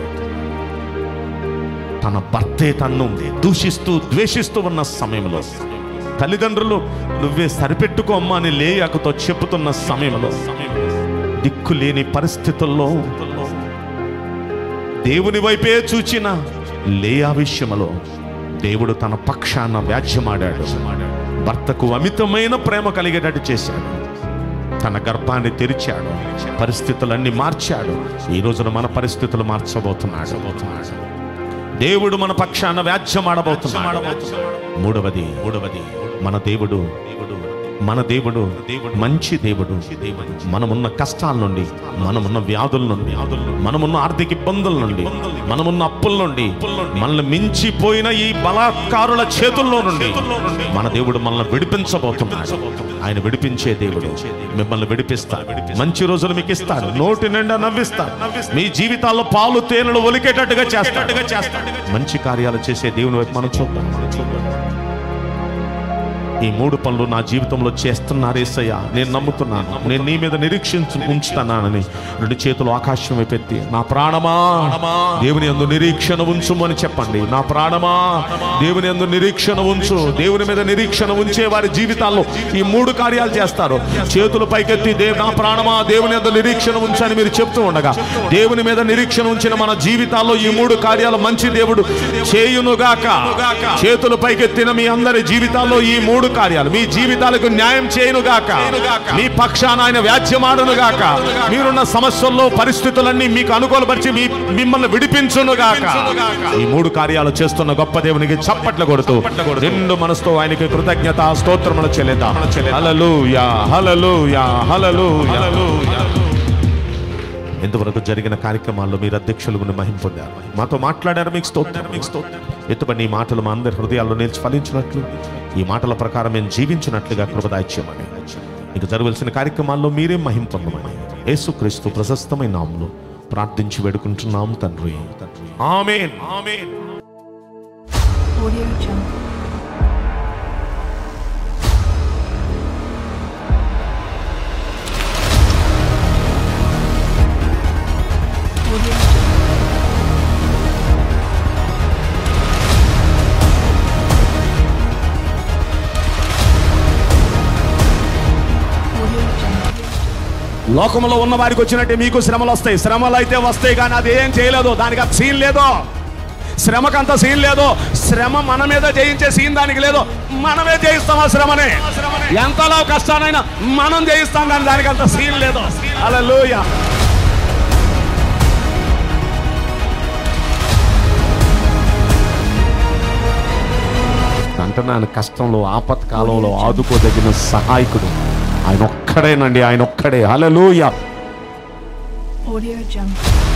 తన భర్తే తన్ను దూషిస్తూ ద్వేషిస్తూ ఉన్న సమయంలో, తల్లిదండ్రులు నువ్వే సరిపెట్టుకో అమ్మా అని లేయాకుతో చెప్పుతున్న సమయంలో, దిక్కులేని పరిస్థితుల్లో దేవుని వైపే చూచిన లేయా విషయంలో దేవుడు తన పక్షాన వ్యాజ్యమాడాడు. భర్తకు అమితమైన ప్రేమ కలిగేటట్టు చేశాడు. తన గర్భాన్ని తెరిచాడు. పరిస్థితులన్నీ మార్చాడు. ఈ రోజున మన పరిస్థితులు మార్చబోతున్నాడు. దేవుడు మన పక్షాన వ్యాజ్యమాడబోతున్నాడు. మూడవది మూడవది మన దేవుడు మన దేవుడు మంచి దేవుడు. మనమున్న కష్టాల నుండి, మనమున్న వ్యాధుల నుండి, మనమున్న ఆర్థిక ఇబ్బందుల నుండి, మనమున్న అప్పుల నుండి, మనల్ని మించిపోయిన ఈ బలాత్కారుల చేతుల్లో నుండి మన దేవుడు మనల్ని విడిపించబోతున్నాడు. ఆయన విడిపించే దేవుడు. మిమ్మల్ని విడిపిస్తాడు. మంచి రోజులు మీకు ఇస్తాడు. నోటి నిండా నవ్విస్తాడు. మీ జీవితాల్లో పాలు తేనెలు ఒలికేటట్టుగా చేస్తాడు. మంచి కార్యాలు చేసే దేవుని వైపు మనం చూద్దాం. ఈ మూడు పనులు నా జీవితంలో చేస్తున్నారు యేసయ్యా, నేను నమ్ముతున్నాను, నేను నీ మీద నిరీక్షించు ఉంచుతున్నానని రెండు చేతులు ఆకాశం వైపెత్తి, నా ప్రాణమా దేవుని యందు నిరీక్షణ ఉంచు అని చెప్పండి. నా ప్రాణమా దేవుని యందు నిరీక్షణ ఉంచు. దేవుని మీద నిరీక్షణ ఉంచే వారి జీవితాల్లో ఈ మూడు కార్యాలు చేస్తారు. చేతులు పైకెత్తి దేవు నా ప్రాణమా దేవుని యందు నిరీక్షణ ఉంచు అని మీరు చెప్తూ ఉండగా, దేవుని మీద నిరీక్షణ ఉంచిన మన జీవితాల్లో ఈ మూడు కార్యాలు మంచి దేవుడు చేయునుగాక. చేతులు పైకెత్తిన మీ అందరి జీవితాల్లో ఈ మూడు కార్యాలు మీ జీవితాలకు న్యాయం చేయునుగాక. మీ పక్షాన ఆయన వ్యాజ్యమాడునుగాక. మీరున్న సమస్యల్లో పరిస్థితులన్నీ మీకు అనుకూలపరిచి మీ మిమ్మల్ని విడిపించునుగాక. ఈ మూడు కార్యాలు చేస్తున్న గొప్ప దేవునికి చప్పట్లు కొడుతూ రెండు మనసుతో ఆయనకి కృతజ్ఞత స్తోత్రములు చెల్లిద్దాం. హల్లెలూయా, హల్లెలూయా, హల్లెలూయా. ఇంతవరకు జరిగిన కార్యక్రమాల్లో మీరు అధ్యక్షులు మహిమ పొందారు. మాతో మాట్లాడారు. మీకు స్తోత్రం, మీకు స్తోత్రం. ఎత్తుపడి ఈ మాటలు మా అందరి హృదయాల్లో నిలిచి ఫలించినట్లు, ఈ మాటల ప్రకారం మేము జీవించినట్లుగా కృపదాయిత్యమని, ఇక జరగవలసిన కార్యక్రమాల్లో మీరే మహిమ పొందమని యేసుక్రీస్తు ప్రశస్తమైన నామములో ప్రార్థించి వేడుకుంటున్నాం తండ్రి. ఆమేన్, ఆమేన్. Audio Jungle. Audio Jungle. Audio Jungle. లోకంలో ఉన్న వారికి వచ్చినట్టే మీకు శ్రమలు వస్తాయి. శ్రమలు అయితే వస్తాయి, కానీ అది ఏం చేయలేదు. దానికి అంత సీన్ లేదు. శ్రమకంత సీన్ లేదు. శ్రమ మన మీద జయించే సీన్ దానికి లేదు. మనమే జయిస్తాం ఆ శ్రమని. ఎంతలో కష్టానైనా మనం జయిస్తాం, కానీ దానికి అంత సీన్ లేదు. హల్లెలూయా. అంటున్నాను, కష్టంలో ఆపత్కాలంలో ఆదుకోదగిన సహాయకుడు ఆయన ఒక్కడేనండి. ఆయన ఒక్కడే. హల్లెలూయా. Audio Jungle.